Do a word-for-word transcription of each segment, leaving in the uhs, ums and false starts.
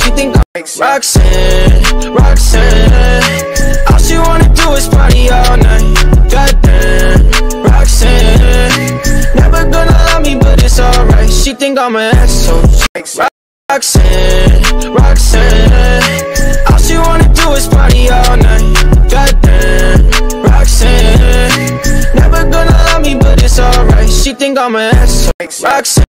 She think I'm Roxanne, Roxanne. All she wanna do is party all night. Goddamn, Roxanne. Never gonna love me, but it's alright. She think I'm an asshole. Roxanne, Roxanne. All she wanna do is party all night. Goddamn, Roxanne. Never gonna love me, but it's alright. She think I'm an asshole. Roxanne,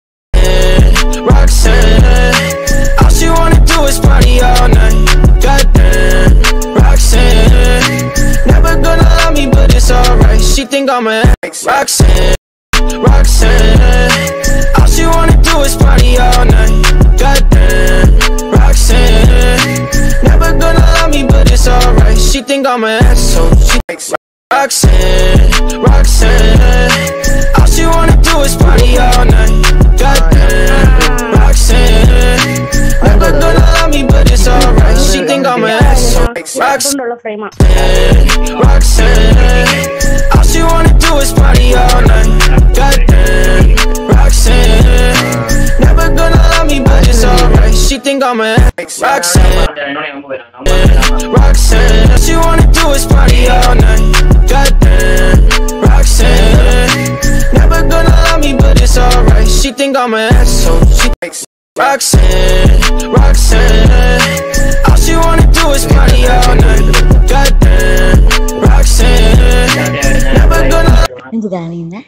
Roxanne. All she wanna do is party all night. Goddamn, Roxanne. Never gonna love me, but it's alright. She think I'm an Roxanne, Roxanne. All she wanna do is party all night. Goddamn, Roxanne. Never gonna love me, but it's alright. She think I'm an asshole. She Roxanne, Roxanne. All she wanna do is party all night. Goddamn, Roxanne. Never gonna love me, but it's alright. She think I'm an asshole. Roxanne, Roxanne. All she wanna do is party all night. Goddamn, Roxanne. Never gonna love me, but it's alright. She think I'm an Roxanne, Roxanne. All she wanna do is party all night. Goddamn, Roxanne. Never gonna love me, but it's alright. She think I'm an asshole. She Roxanne, Roxanne. All she wanna do is party all night. Goddamn, Roxanne. Never gonna. എന്താണ് ഇന്ന്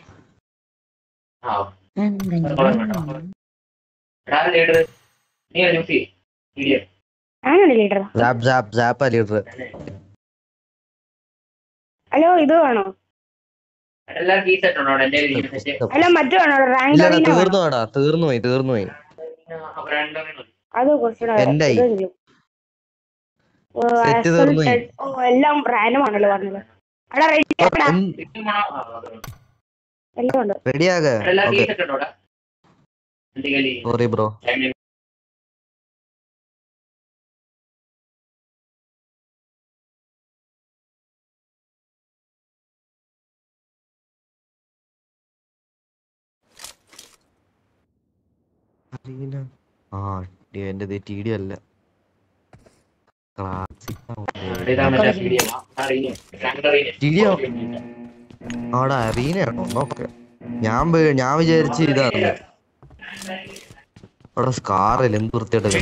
hello ഇത് വേണോ അല്ല മറ്റു വേണോ rank തീർന്നുവാടാ തീർന്നുപോയി തീർന്നുപോയി അത് കുറച്ചുകൂടെ എല്ലാം റാൻഡം ആണല്ലോ പറഞ്ഞത് അവിടെ എല്ലാം ഉണ്ട് റെഡിയാകെ സോറി ബ്രോ ആ എന്റെ ടി ഡി അല്ല ആടാ അറീനയാണോ നോക്ക ഞാൻ ഞാൻ വിചാരിച്ച് ഇതാണ് അവിടെ സ്കാറില്ല എന്ത് വൃത്തിയായിട്ട്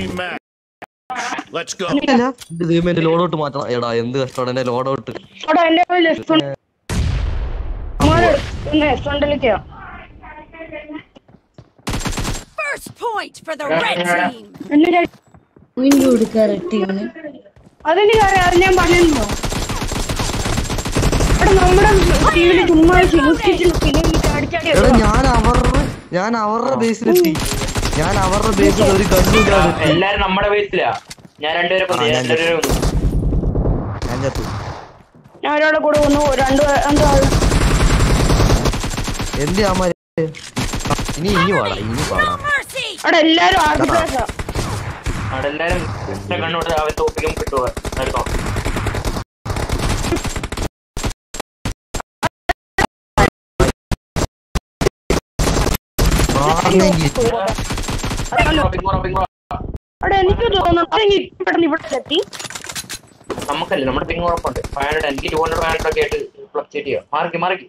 എന്റെ ലോഡൗട്ട് മാറ്റണം എടാ എന്ത് കഷ്ടമാണ് എന്റെ loadout First point for the red team. Win കൊടുക്കാൻ ടീമിന് അതെനിക്ക് അറിയാം ഞാൻ പറഞ്ഞോ നമ്മുടെ ടീമില് ചുമ്മാ ഞാൻ അവരുടെ ഞാൻ അവരുടെ ബേസിലെത്തി ഞാൻ അവരുടെ ബേസിൽ ഒരു കണ്ണൂരാണ് എല്ലാരും നമ്മുടെ ബേസിലാ ഞാൻ രണ്ടുപേരെ ഞാൻ ചത്തു ഞാൻ ഒരാളെ കൂടെ വന്നു രണ്ടു എന്താ എന്ത് അമ്മ ഇനി ഇനി പാടാ ഇനി പാടാം അവിടെ എല്ലാരും ആർഗ്യുമെന്റ്സാ അവിടെ എല്ലാരും കണ്ണോട്ട് അവൻ തോപ്പിക്കും കിട്ടുക എടുക്കാം അവിടെ എനിക്ക് തോന്നുന്നു പെട്ടെന്ന് ഇവിടെ എത്തി നമുക്കല്ലേ നമ്മുടെ പിങ് ഉറപ്പുണ്ട് ഫൈവ് ഹൺഡ്രഡ് എനിക്ക് ടു ഹൺഡ്രഡ് ഫൈവ് ഹൺഡ്രഡ് ഒക്കെ ആയിട്ട് ഫ്ലക്ചേറ്റ് ചെയ്യാം മാറിക്ക് മാറിക്ക്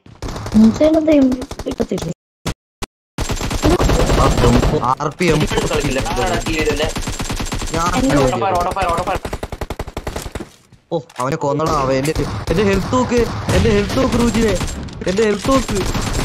ഓ അവനെ കൊന്നടാ അവൻ എന്റെ എന്റെ ഹെൽത്ത് നോക്ക് എന്റെ ഹെൽത്ത് നോക്ക് റൂജിനെ എന്റെ ഹെൽത്ത് നോക്ക്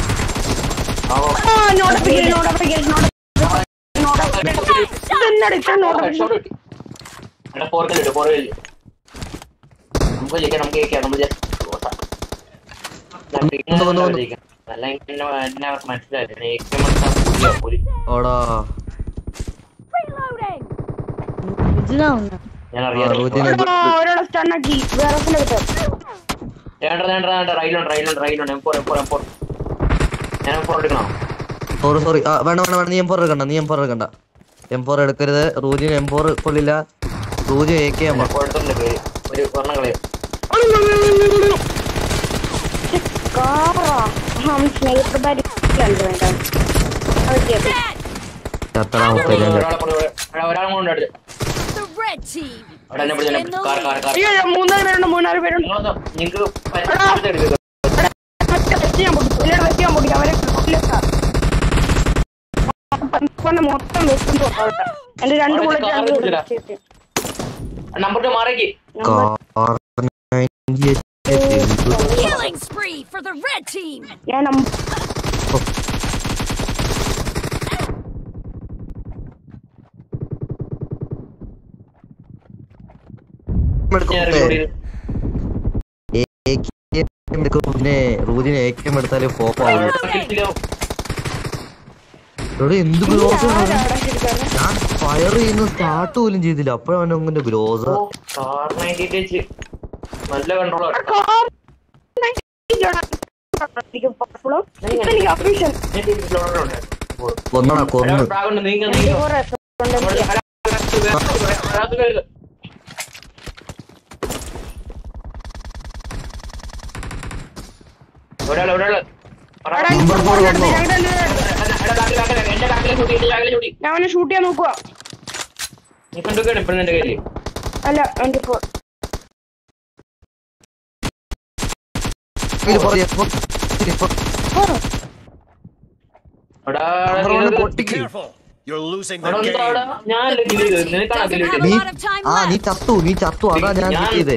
സോറി സോറി വേണ്ട വേണ്ട വേണ്ട നീ എം ഫോർ എടുക്കണ്ട നീ എം ഫോർ എടുക്കണ്ട എം ഫോർ എടുക്കരുത് റൂജിന് എം ഫോർ കൊള്ളില്ല റൂജി എ കെ ഒരാളെ red team. അവിടെ എന്നെ പിടിച്ച് In the car car lead. Car അയ്യോ മൂന്നാല് പേരുണ്ട് മൂന്നാല് പേരുണ്ട് നിങ്ങളൊന്ന് നിങ്ങൾക്ക് പരിചയപ്പെടുത്തി എടുക്കുക വെച്ചാൻ പൊട്ടിക്കും എല്ലാവരും വെച്ചാൻ പൊട്ടിക്കും അവരെ മൊത്തം വെക്കുന്നു എന്റെ രണ്ട് ബുള്ളറ്റ് നമ്പർ മാറേക്ക് Killing spree for the red team. ഞാൻ പിന്നെ റൂദിനെ ഏക്കം എടുത്താലേ പോപ്പാവും. എന്ത് ഗ്ലോസ് ഞാൻ ഫയർ ചെയ്യുന്ന സ്റ്റാർട്ട് പോലും ചെയ്തില്ല. അപ്പോഴാണ് അങ്ങനെ ഗ്ലോസ് നല്ല കൺട്രോൾ കൊന്നടാ കൊന്നു. ഒരാള് ഒരാള് ഞാൻ അവനെ ഷൂട്ട് ചെയ്യാൻ നോക്കുക. നീ കണ്ടുകയാണ് ഇപ്പഴും എന്റെ കയ്യില് അല്ല എന്റെ ഫോൺ നീ ആ നീ ചത്തു നീ ചത്തു അതാ ഞാൻ ചെയ്തേ.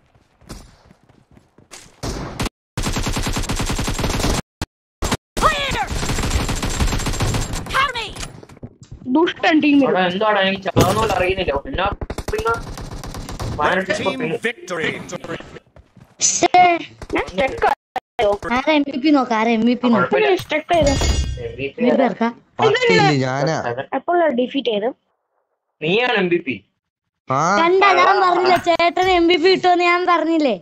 ദുഷ്ടൻ ടീം എന്താണ് എനിക്ക് ചാവുന്നോണ്ട് അറിയുന്നില്ല. ആരാ എം വി പി നോക്ക ആരാ എം വി പി നോക്ക ഞാനാ എപ്പോഴാണ് ഡിഫീറ്റ് ചെയ്ത് നീയാണ് എം ബി പി. കണ്ടാ ഞാൻ പറഞ്ഞില്ലേ ചേട്ടന് എം വി പി കിട്ടുമെന്ന് ഞാൻ പറഞ്ഞില്ലേ.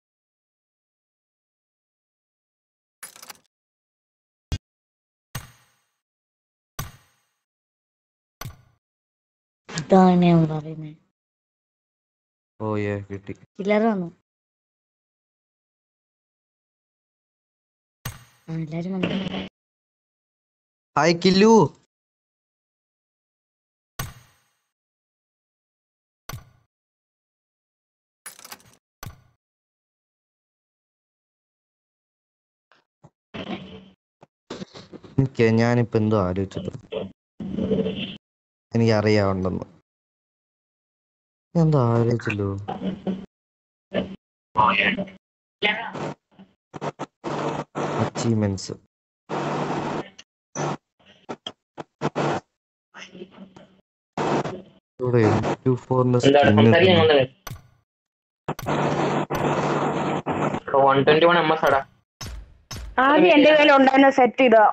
ഇതാണ് ഞാൻ പറയുന്നത്. ഓ ഏ കിട്ടി. കില്ലർ വന്നു. ആ എല്ലാരും വന്നു. ഹായ് കില്ലു. എനിക്ക് ഞാനിപ്പോ എന്തോ ആലോചിച്ചത് എനിക്ക് അറിയാവുണ്ടെന്ന് എന്തോ ആലോചിച്ചല്ലോ. അച്ചീവ്മെന്റ്സ് ഇവിടെ ടു ഫോറിന്റെ ആദ്യം എന്റെ കയ്യിൽ ഉണ്ടായിരുന്ന സെറ്റ് ഇതാ.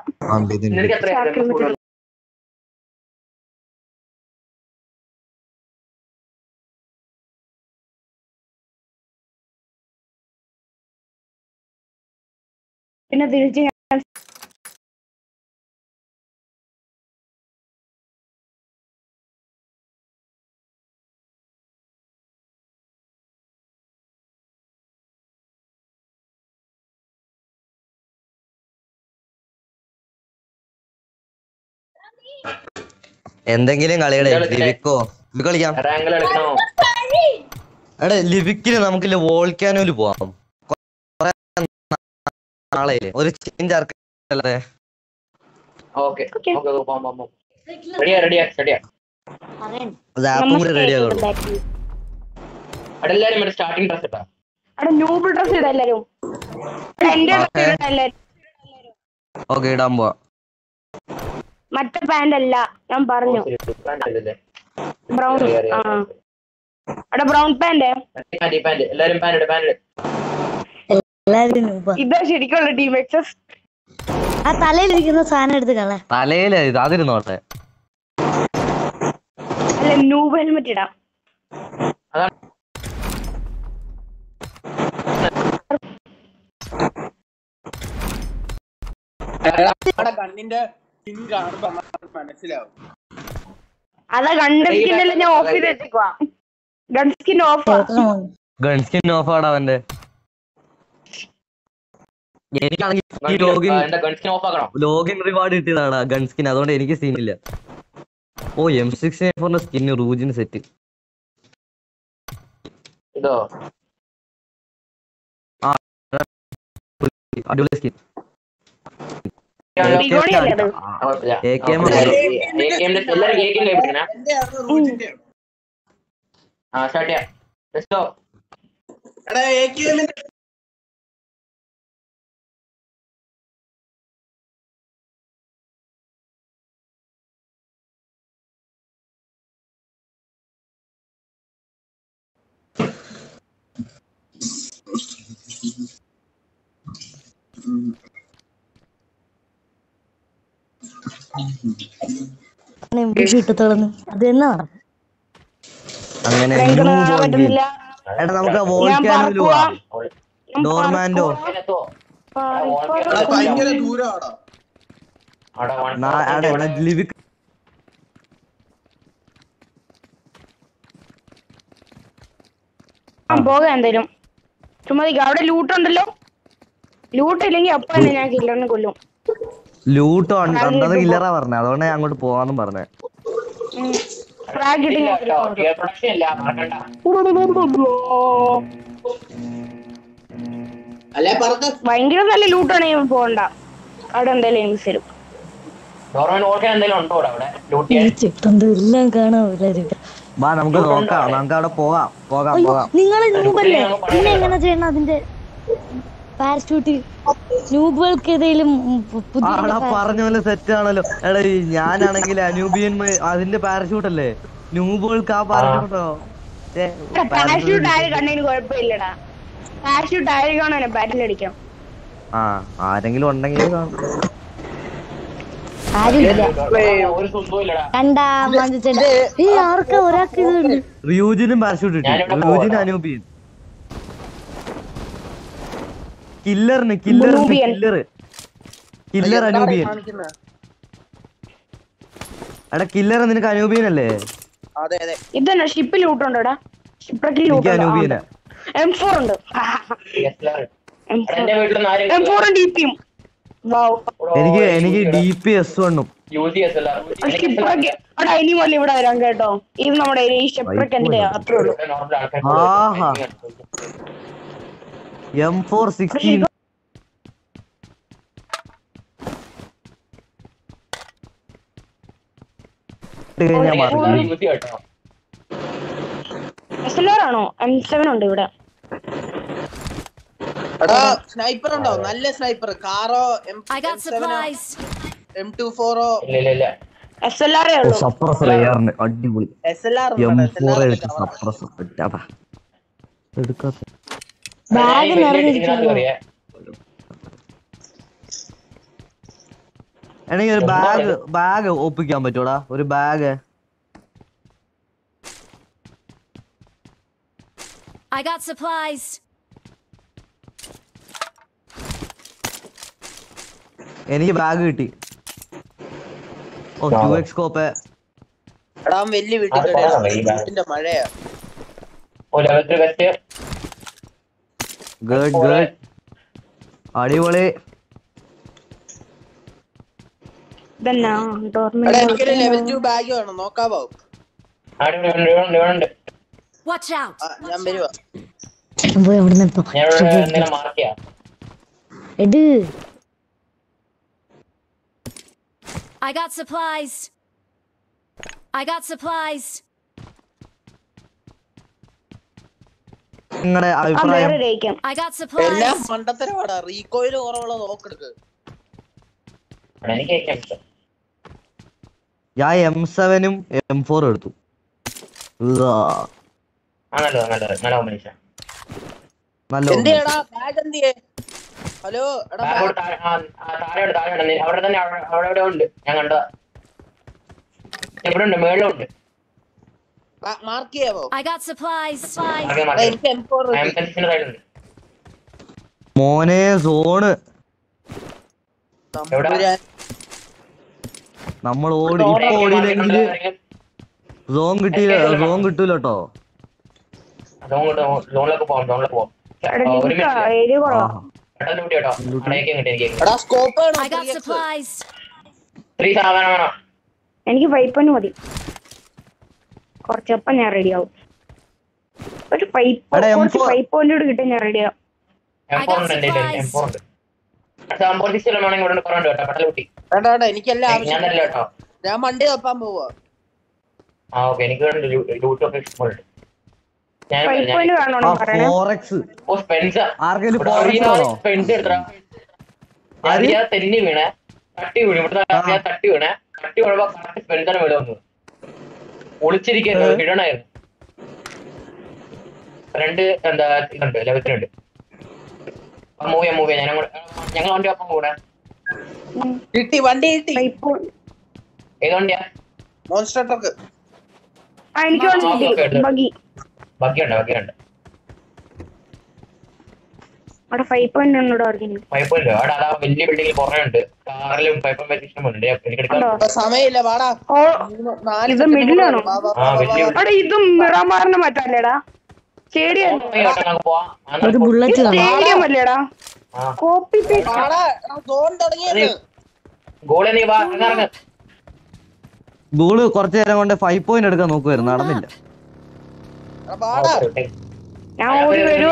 പിന്നെ തിരിച്ച് ഞാൻ എന്തെങ്കിലും കളിയുടെ ലിവിക്കോ കളിക്കാം. എടാ ലിവിക്കിന് നമുക്കില്ല വോൾക്കാനോല് പോവാം. നാളെയില്ലേ ഒരു ചേഞ്ച് ആർക്കല്ലേ. സ്റ്റാർട്ടിംഗ് ഡ്രസ് ഇട്ടാ ന്യൂബിൾ ഡ്രസ് ഇടാ എല്ലാരും. ഓക്കെ ഇടാൻ പോവാ. മറ്റേ പാന്റ് അല്ല ഞാൻ പറഞ്ഞു ബ്രൗൺ. ആ അവിടെ ബ്രൗൺ പാന്റ് എല്ലാരും പാന്റ് പാന്റ് ഇതാ ശരിക്കുള്ള ടീം എക്സസ്. ആ തലയിലിരിക്കുന്ന സാധനം എടുത്ത് കള. തലയില് അതിരുന്നോട്ടെ. അല്ല ന്യൂബ് ഹെൽമെറ്റ് ഇടാം. അതാ ഗൺസ്കിന്നല്ലേ ഞാൻ ഓഫ് ചെയ്ത് വെച്ചേക്കുവാ. ഗൺസ്കിൻ ഓഫ് ഗൺസ്കിൻ ഓഫ് ആടാ അവന്റെ. എനിക്കാണെങ്കിൽ ലോഗിൻ റിവാർഡ് കിട്ടിയതാടാ ഗൺസ്കിൻ. അതുകൊണ്ട് എനിക്ക് സീനില്ല. ഓ എം സിക്സ് ഫോറിന്റെ സ്കിന്ന് റൂജിന് സെറ്റ്. ഇതോ അടിപൊളി സ്കിൻ എല്ലാരും ആ സ്റ്റാർട്ട് ചെയ്യാം. Let's go. കിട്ടത്തോളന്ന് അത് തന്നെ നടക്കും. അങ്ങനെ പറ്റുന്നില്ല. എടാ നമുക്ക് വോൾക്കാനോയില് പോവാം. ഡോർമാൻഡോ ഭയങ്കര ദൂരാടാ. ലിവിക് പോകാം എന്തായാലും. ചുമ്മാ അവിടെ ലൂട്ടുണ്ടല്ലോ. ലൂട്ട് ഇല്ലെങ്കിൽ അപ്പൊ തന്നെ ഞാൻ കില്ലറിനെ കൊല്ലും. ലൂട്ട് ഉണ്ടെന്ന് കില്ലറാ പറഞ്ഞേ, അതുകൊണ്ട് ഞാൻ അങ്ങോട്ട് പോവാന്നും പറഞ്ഞേ. ഭയങ്കര നല്ല ലൂട്ടാണ് പോകണ്ട. അവിടെ എന്തായാലും എനിക്ക് തരും. എല്ലാം കാണാം. വാ നമുക്ക് നോക്കാം, നമുക്ക് അവിടെ പോകാം പോകാം പോകാം. നിങ്ങൾ നൂബല്ലേ പിന്നെ എങ്ങനെ ചെയ്യണം അതിന്റെ പാരഷൂട്ട്? നൂബുകൾക്ക് ഏതെങ്കിലും പറഞ്ഞ പോലെ സെറ്റ് ആണല്ലോ. എടാ ഞാനാണെങ്കിൽ അനൂബിയൻ അതിന്റെ പാരഷൂട്ട് അല്ലേ, നൂബുകൾക്ക് ആ പാരഷൂട്ടോ. പാരഷൂട്ട് ആര് കണ്ടതിന് കുഴപ്പമില്ലടാ. പാരഷൂട്ട് ആര് കാണാനോ ബാറ്റിൽ അടിക്കാം. ആ ആരെങ്കിലും ഉണ്ടെങ്കിൽ ഒരാൾക്ക് ഇതുണ്ട്. റിയൂജിനും പാരഷൂട്ട് കിട്ടി. റിയൂജിനും അനൂബിയൻ. കില്ലറിന് കില്ലറിന് കില്ലർ കില്ലർ അനൂബിയൻ. എടാ കില്ലർ നിനക്ക് അനൂബിയൻ അല്ലേ? ഇതന്നെ ഷിപ്പിൽ ലൂട്ടുണ്ടോടാ. ഷിപ്പിൽ അനൂബിയനാ. എം ഫോർ ഉണ്ട്. എം ഫോർ ഡി പിയും. എനിക്ക് എനിക്ക് ഡി പി എസ് വണ്ണും. ഇനി മുതൽ ഇവിടെ വരാം കേട്ടോ. ഇത് നമ്മുടെ ഷിപ്രക്കിന്റെ അത്രേ ഉള്ളൂ. ആഹാ എം ഫോർ സിക്സ്റ്റീൻ. ആണോ? എം സെവൻ ഉണ്ട് ഇവിടെ. സ്നൈപ്പർ ഉണ്ടോ? നല്ല സ്നൈപ്പർ. കാറോ എം ടു ഫോറോ എസ് എൽ ആർ അടിപൊളി. ബാഗ് നിറഞ്ഞിരിക്കുന്നു. എനിക്ക് ഒരു ബാഗ് ബാഗ് ഒപ്പിക്കാൻ പറ്റൂടാ? ഒരു ബാഗ് I got supplies. എനിക്ക് ബാഗ് കിട്ടി. ഓ ടു എക്സ് സ്കോപ്പ്. എടാ വലിയ വീട്ടിന്റെ മഴയാ. ഗുഡ് ഗുഡ് അടിപൊളി. എനിക്കൊരു ലെവൽ ടു ബാഗ് വേണം, നോക്കാവോ? Watch out. ഞാൻ വരുവാ. I got supplies. I got supplies. നിങ്ങളുടെ അഭിപ്രായം? I got supplies. എല്ലാം മണ്ടത്തരവാടാ. റീകോയില് കുറവുള്ള നോക്കെടുക്ക്. ഞാൻ എം സെവനും എം ഫോറും എടുത്തു. ഹലോ അവിടെ തന്നെ അവിടെ ഉണ്ട്. ഞാൻ കണ്ടതാ. എവിടെ ഉണ്ട്? മേളിലുണ്ട്. മാർക്ക് ചെയ്യാവോ? I got supplies. മോനെ സോണ് നമ്മൾ ഓടി ഇപ്പൊ ഓടിയില്ലെങ്കില് സോൺ കിട്ടിയില്ല. സോൺ കിട്ടൂല കേട്ടോ. സോണിലേക്ക് പോവാം. സോണിലേക്ക് പോവാം. I got supplies. എനിക്ക് പൈപ്പന് മതി. കുറച്ചപ്പം ഞാൻ റെഡി ആവും. ഒരു പൈപ്പ് കുറച്ച് പൈപ്പ് പോയിന്റ് കിട്ടാൻ ഞാൻ റെഡിയാ. എനിക്കെല്ലാം ആവശ്യം. ഞാൻ വണ്ടി തപ്പാൻ പോവാ. തെന്നി വീണേ തട്ടി വീണു. ഇവിടുത്തെ തട്ടി വീണേ തട്ടി വീണപ്പോ കറക്റ്റ് സ്പെൻസറിന് വീട് വന്നു. ഒളിച്ചിരിക്കുന്നു കിടണായിരുന്നു. രണ്ട് എന്താ ഇതുണ്ട് ലെവത്തിനുണ്ട്. മൂവിയാ മൂവിയാ ഞാൻ ഞങ്ങൾ വണ്ടി ഒപ്പം കൂടെ കിട്ടി. വണ്ടി കിട്ടി. ഏത് വണ്ടിയാ? Monster truck. ബഗ്ഗിയുണ്ട് ബഗ്ഗിയുണ്ട്. ഫൈവ് പോയിന്റ് ഫൈവ് പോയിന്റ് അവിടെ അതാ വലിയ ബിൽഡിംഗിൽ കുറേ ഉണ്ട്. കാറിലും ഫൈവ് പോയിന്റ് സിസ്റ്റം ഉണ്ട്. സമയമില്ല വാടാ. ഇത് മിഡിലാണോ? ഇതും മിറാമാറിന് മാറ്റല്ലേടാ? സ്റ്റേഡിയം അല്ലേടാ? കോപ്പി ഗോള് കുറച്ചു നേരം കൊണ്ട് ഫൈവ് പോയിന്റ് എടുക്കാൻ നോക്കുവായിരുന്നു, നടന്നില്ല. ഞാൻ ഓടി വരുവാ.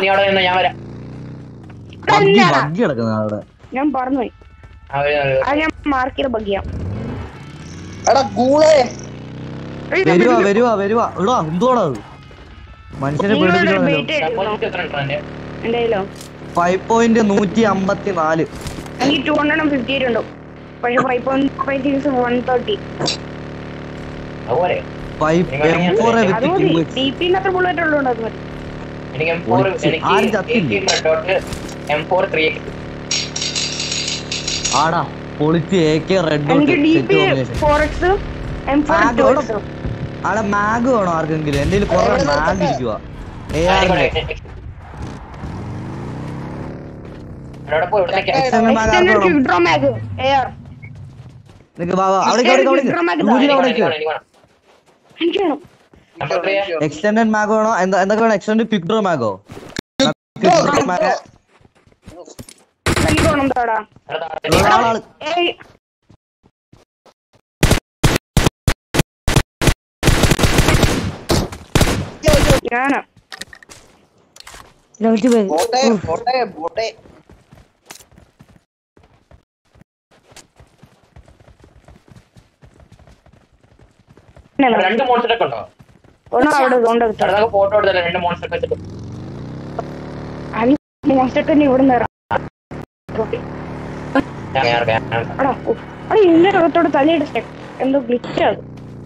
ഞാൻ പറഞ്ഞു ഞാൻ മാർക്ക് ചെയ്ത ബഗ്ഗിയാ. വരുവാ വരുവാ വരുവാ ഇടാ. എന്തുവാടാ അത്? മനുഷ്യനെ പേടിപ്പിക്കണല്ലോ. ഫൈവ് പോയിന്റ് നൂറ്റി അമ്പത്തി നാല്. എനിക്ക് ടു ഹൺഡ്രഡ് ഫിഫ്റ്റി എയ്റ്റ് ഉണ്ടോ? പക്ഷെ five point five six one thirty. ഡിപിന്നത്ര ബുള്ളറ്റ് ഉള്ളതുകൊണ്ട് അത് മതി. ആടാ പൊളിച്ച് എകെ റെഡ് ആടെ മാഗ് വേണോ ആർക്കെങ്കിലും? എന്റെ കൊറേ മാഗ് ഇരിക്കുവാ. എക്സ്റ്റൻഡഡ് മാഗോ വേണോ? എന്തൊക്കെ വേണം? എക്സ്റ്റൻഡ് ക്വിക്ക് ഡ്രോ മാഗോ? ഞാനാ രണ്ട് മോൺസ്റ്റർ ഒക്കെ ഉണ്ടോ? ഫോട്ടോ എടുത്തല്ലേ രണ്ട് മോൺസ്റ്റർ വെച്ചിട്ട്. ഇന്നത്തോട് തലയുടെ എന്തോ ഗ്ലിച്ചാണ്.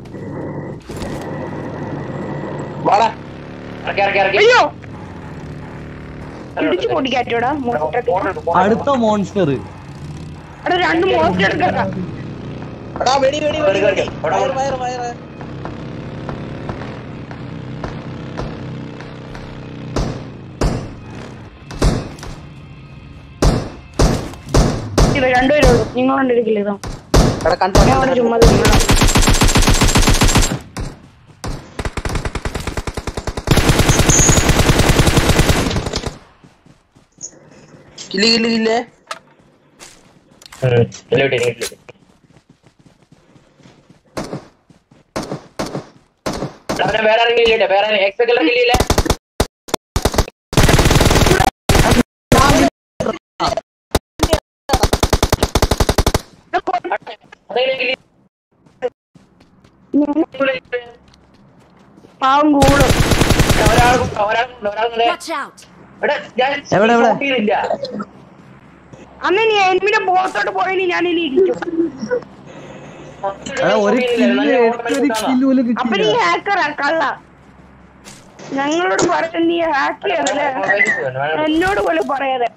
അയ്യോ ഇടിച്ചു പൊടിക്കാറ്റോടാ. അടുത്ത മോൺസ്റ്റർ രണ്ട് മോൺസ്റ്റർ എടുക്കട്ടാ. രണ്ടുപേരേ ഉള്ളൂ. നിങ്ങൾ കണ്ടിരിക്കില്ല ഇതാ ചുമ്മാ. കിലി കിലി കില്ലേ വേറെ ആരെങ്കിലും വേറെ എക്സൊക്കെ കില്ലിയില്ലേ? പാവം കൂടും. അന്ന് നീ എനിമിന്റെ ബോത്തോട്ട് പോയി ഞാൻ ഇനി ഇരിക്കും. അപ്പൊ നീ ഹാക്കറാ കള്ള. ഞങ്ങളോട് പറഞ്ഞ നീ ഹാക്ക് ചെയ്യണല്ലേ? എന്നോട് പോലും പറയാതെ.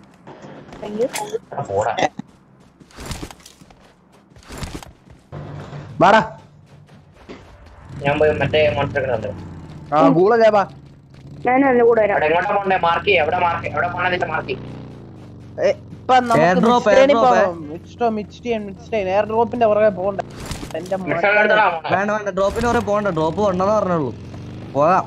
ഞാൻ പോയി മറ്റേ മോൺസ്റ്റർ ഞാനും എന്നെ കൂടെ വരാം. എങ്ങോട്ടാ പോണ്ടേ? മാർക്ക് ചെയ്യാം. എവിടെ മാർക്ക് എവിടെ പോണെന്നിട്ട് മാർക്ക് ചെയ്യും. ഡ്രോപ്പിന്റെ പുറകെ പോകണ്ട. വേണ്ട വേണ്ട ഡ്രോപ്പിന് പുറകെ പോകണ്ട. ഡ്രോപ്പ് ഉണ്ടെന്ന് പറഞ്ഞുള്ളൂ. പോകാം.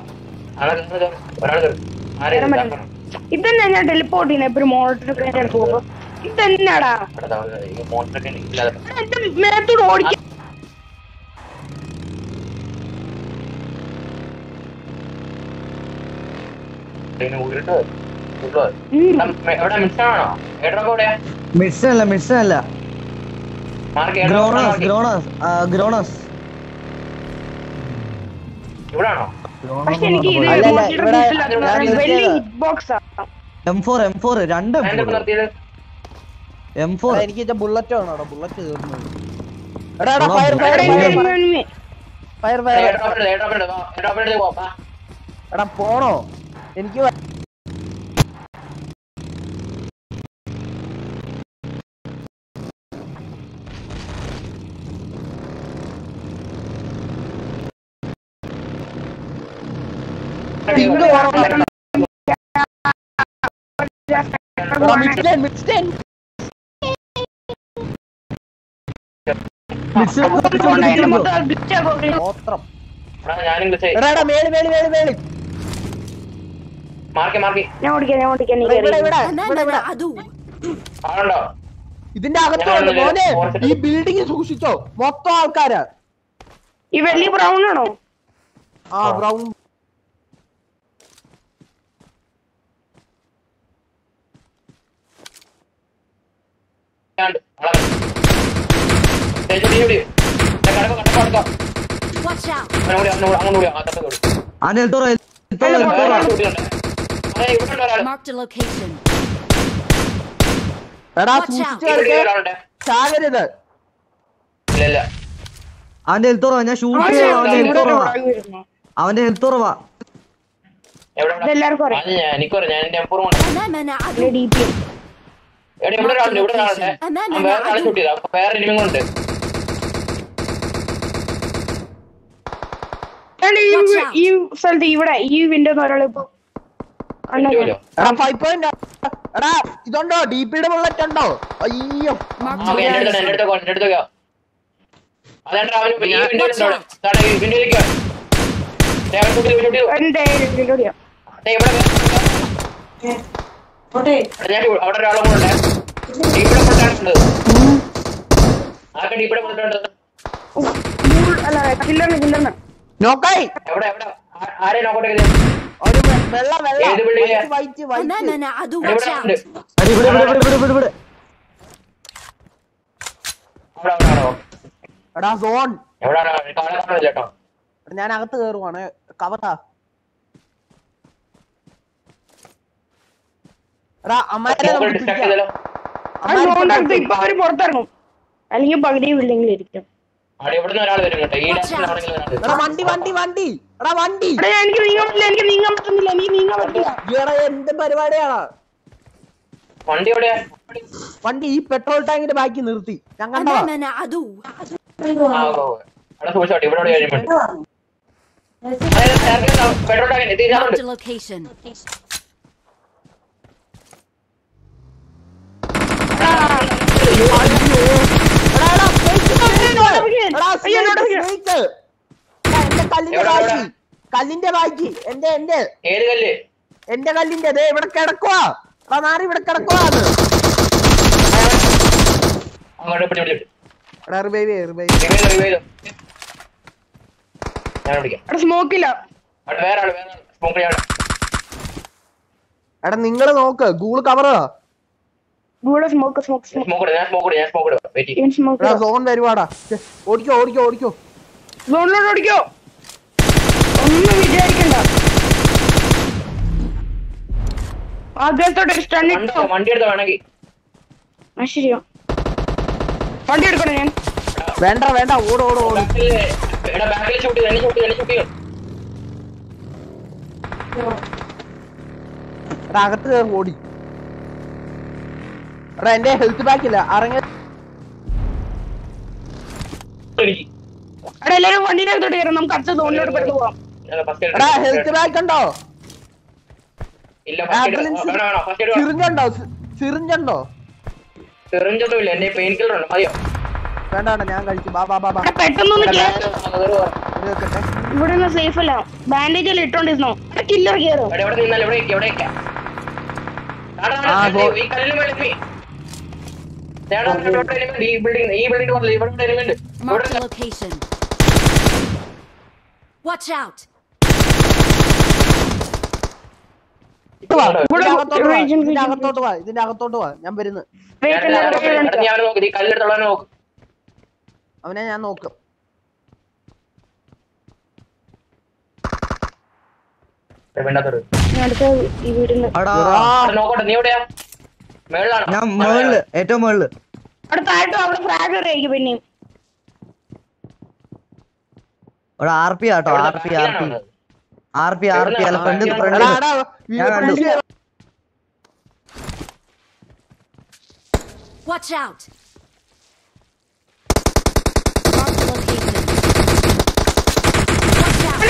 ഇതന്നെ ഞാൻ ടെലിപ്പോർട്ട് ചെയ്യുന്ന ഇപ്പൊ മോട്ടർ പോകുമ്പോ ഇതെന്നാടാ മേത്തോട് ഓടിക്ക. എവിടെ മിസ്സാണോ ഏട്ടൊക്കെ എവിടെയാ മിഡ്സൺ അല്ല മിഡ്സൺ അല്ല മാർക്ക് ഗ്രോണസ് ഗ്രോണസ് ഗ്രോണസ് ഇവിടാണോ പക്ഷെ എനിക്ക് ഇത് അല്ലല്ല, മോട്ടിവേറ്റർ ഇവിടെ ഇഷ്ടമില്ലാത്ത ഞാൻ വലിയ നിർത്തിയതാ. ഹിറ്റ് ബോക്സ് ആണ്. എം ഫോർ എം ഫോർ രണ്ട് എം ഞാനിപ്പോ ഫോർ നിർത്തിയത് എം ഫോർ എനിക്ക് ബുള്ളറ്റ് വേണോ ബുള്ളറ്റ് തീർന്നു എടാ എടാ എടാ, ഫയർ ഫയർ എടാ, ഫയർ, ഇവൻ- ഫയർ ഇവൻ- ഇവൻ- ഫയർ ഫയർ ഏട്ടോപ്പിന്റെ പോപ്പാ എടാ പോണോ എനിക്ക് വ- ഇങ്ങോട്ട് പോണം. എടാ, മിഡ്സ്റ്റേൺ, മിഡ്സ്റ്റേൺ. അതുകൊണ്ട് അതിനെ മൊത്തം glitch ആക്കും. ഗോത്രം. ഞാനും വിളിച്ചേ എടാ എടാ മേളി മേളി മേളി മേളി മാർക്കി മാർക്കി ഞാൻ ഓടിക്കാം ഞാൻ ഓടിക്കാം നീ ഇവിടെ ഇവിടെ കേറി. ഇവിടെ ഇവിടെ ഇവിടെ أمامنا عدو. ആളുണ്ടോ ഇതിന്റെ അകത്തുണ്ട് മോനെ ഈ ബിൽഡിംഗ് സൂക്ഷിച്ചോ മൊത്തം ആൾക്കാരാ ഈ വലിയ ബ്രൗൺ ആണോ? ആ ബ്രൗൺ Watch out. ആന എൽത്തോറ എൽത്തോറ എൽത്തോറ Marked a location. എടാ Watch out. സൂക്ഷിച്ച് കളിക്ക് ചാകരുത് അവന്റെ ഹെൽത്ത് കുറവാ ഞാൻ ഷൂട്ട് അവൻ ചെയ്യാം അവന്റെ ഹെൽത്ത് കുറവാ ഇവിടെ വരുന്നു. അവന്റെ ഹെൽത്ത് കുറവാ ഇതെല്ലാവർക്കും അറിയാം. എനിക്കറിയാം ഞാൻ എന്റെ എംപൂർ കൊണ്ട് أمامنا ഇതിലെ عدو. ഡി പി എവിടെ ഇവിടെ ഒരാളുണ്ട് ഇവിടെ ഒരാളുണ്ട് അവൻ വേറെ ആളെ ഷൂട്ട് ചെയ്താ വേറെ എനിമി കൊണ്ട് ഈ സ്ഥലത്ത് ഇവിടെ ഈ വിൻഡോ ഒരാൾ ഇപ്പൊ പറ്റുമല്ലോ എടാ ഫൈവ് പോയിന്റ് എടാ ഇതുണ്ടോ ഡി പിയുടെ ബുള്ളറ്റ് ഉണ്ടോ അയ്യോ Marked ആ a എന്റെ അടുത്ത് എന്റെ location. അടുത്ത് എന്റെ അടുത്ത് അതാണ്ട് അവന് ഈ വിൻഡോയിലുണ്ടോ അവിടെ ഈ വിൻഡോയിലേക്ക് എന്റെ വിൻഡോ ഇവിടെ ഞാൻ അവിടെ ഒരാളും കൂടെ ഉണ്ട് ഇവിടെ കൊണ്ടാണുണ്ട് ആക്കണ്ട ഇവിടെ കൊണ്ടുണ്ട് അല്ല കില്ലറിന് കില്ലറിന് നോക്കായി എവിടെ എവിടെ ആ- ആരെയും നോക്കട്ടെ ഒരു വെ- വെള്ള വെള്ള ഏത് building ആ? White white أمامنا عدو. ഇവിടെ Watch ഉണ്ട് out. അടി ഇവിടെ ഇവിടെ ഇവിടെ ഇവിടെ ഇവിടെ അവിടെ അവിടെ ആണോ എടാ സോൺ എവിടെയാണോ കാണാൻ കാണില്ല കേട്ടോ ഞാൻ അകത്ത് കയറുവാണ് കവറാ എടാ അമ്മാരെ നമുക്ക് ഡിസ്ട്രാക്ട് പിടിക്കാം. ചെയ്തല്ലോ അതുകൊണ്ടടുത്ത് ഇപ്പൊ അവര് പുറത്തിറങ്ങും അല്ലെങ്കിൽ പകുതി ബിൽഡിംഗിൽ ഇരിക്കും. അവിടെ ഇവിടുന്ന് ഒരാൾ വരും കേട്ടോ ഈ ഡാൻസിലാണെങ്കിലും ഒരാൾ എടാ വണ്ടി വണ്ടി വണ്ടി എടാ വണ്ടി എടാ എനിക്ക് നീങ്ങാൻ പറ്റില്ല എനിക്ക് നീങ്ങാൻ പറ്റുന്നില്ല എനിക്ക് നീങ്ങാൻ പറ്റില്ല. എടാ എന്ത് പരിപാടിയാടാ വണ്ടി എവിടെയാ വണ്ടി ഈ പെട്രോൾ ടാങ്കിന്റെ ബാക്കി നിർത്തി ഞാൻ കണ്ടതാ أمامنا عدو. ആ ഓ അവിടെ സൂക്ഷിച്ചോട്ടെ ഇവിടെ എവിടെ കാര്യം വേണ്ടി പെട്രോൾ ടാങ്ക് ഇത് ഇതാണ്ട് Marked a location. എടാ, എടാ, snake, എടാ, അയ്യോ, എന്നോട് snake, snake. എടാ, എന്റെ കല്ലിന്റെ എവിടെ, ബാക്കി എവിടെ? കല്ലിന്റെ ബാക്കി എന്റെ എന്റെ ഏത് കല്ല് എന്റെ കല്ലിന്റെ ദേ ഇവിടെ കിടക്കുവാ എടാ നാറി ഇവിടെ കിടക്കുവാ അങ്ങോട്ട് പിടി പിടി എടാ റിവൈവ് റിവൈവ് റിവൈവ് റിവൈവ് ഞാൻ വിളിക്കാം എടാ സ്മോക്കില്ല. അവിടെ വേറെ ആള് വേറെ സ്മോക്ക് ചെയ്യാൻ എടാ നിങ്ങള് നോക്ക് ഗൂള് കവറ് ഇവിടെ സ്മോക്ക് സ്മോക്ക് സ്മോക്ക് സ്മോക്ക് ഇടും ഞാൻ സ്മോക്ക് ഇടും ഞാൻ സ്മോക്ക് ഇടും വെയിറ്റ് ഞാൻ സ്മോക്ക് എടാ സോൺ വരുവാടാ ഛെ, ഓടിക്കോ ഓടിക്കോ ഓടിക്കോ സോണിലോട്ട് ഓടിക്കോ. ഒന്നും വിചാരിക്കണ്ട. ആദ്യത്തോടെ സ്റ്റണ്ണിട്ടോ. വണ്ടി എടുത്തോ വേണമെങ്കിൽ ആ ശരിയാ വണ്ടി എടുക്കണം ഞാൻ. വേണ്ട വേണ്ട ഓട് ഓട് ഓട് ബാക്കില് എടാ ബാക്കിൽ ഷൂട്ട് ചെയ്ത് എന്നെ ഷൂട്ട് ചെയ്ത് എന്നെ ഷൂട്ട് ചെയ്യും എടാ അകത്ത് കയറി ഓടി എടാ എന്റെ ഹെൽത്ത് ബാക്ക് ഇല്ല അറങ്ങ എനിക്ക് എടാ എല്ലാരും വണ്ടിയുടെ അകത്തോട്ട് കയറും നമുക്ക് അടുത്ത സോണിലോട്ട് പെട്ടു പോവാം. ഫസ്റ്റ് എടാ ഹെൽത്ത് ബാക്ക് ഉണ്ടോ ഇല്ല ഫസ്റ്റ് വേണം വേണം ഫസ്റ്റ് എയ്ഡ് വേണം സിറിഞ്ചുണ്ടോ സിറിഞ്ചുണ്ടോ സിറിഞ്ചൊന്നും ഇല്ല എന്റെ പെയിൻ കില്ലർ ഉണ്ട് മതിയോ വേണ്ട വേണ്ട ഞാൻ കഴിച്ചു ബാ ബാ ബാ ബാ എടാ പെട്ടെന്നൊന്ന് കേറ്. ഇത് വെക്കട്ടെ. ഇവിടെ നിന്ന് സേഫ് അല്ല. ബാൻഡേജ് എല്ലാം ഇട്ടോണ്ടിരുന്നോ. എടാ കില്ലർ കയറും. എവിടെ എവിടെ നിന്നാൽ എവിടെ എവിടെ ആ, പോ- ഈ കല്ലിന് വേണ്ടി ഈ ബിൽഡിംഗ് ഈ ബിൽഡിംഗ് പറഞ്ഞില്ല ഇവിടെ element Marked a location. Watch out. വാ, ഇവിടെ ഇതിന്റെ അകത്തോട്ട് വാ, region, ഇതിന്റെ region. അകത്തോട്ട് വാ ഇതിന്റെ അകത്തോട്ട് വാ ഞാൻ വരുന്നു. Wait, ഞാൻ wait, wait, wait. നീ അവനെ നോക്ക്, നീ കല്ലെടുത്തോളാൻ നോക്ക്. അവനെ ഞാൻ നോക്കും. വേണ്ടാത്തൊരു ഞാൻ അടുത്ത ഈ വീടിന് എടാ നോക്കട്ടെ. നീ എവിടെയാ? മേളിലാണ്. ഞാൻ മുകളില് ഏറ്റവും മുകളില്. അവിടെ താഴോട്ട് അവിടെ ഫ്രാഗർ ആയിരിക്കും പിന്നെയും. ഇവിടെ ആർ പി ആട്ടോ R P R P R P R P അല്ല ഫ്രണ്ട് ഫ്രണ്ട് എടാ, എടാ, ഞാൻ കണ്ടു. വീ- Watch out! Mark the location. Watch out!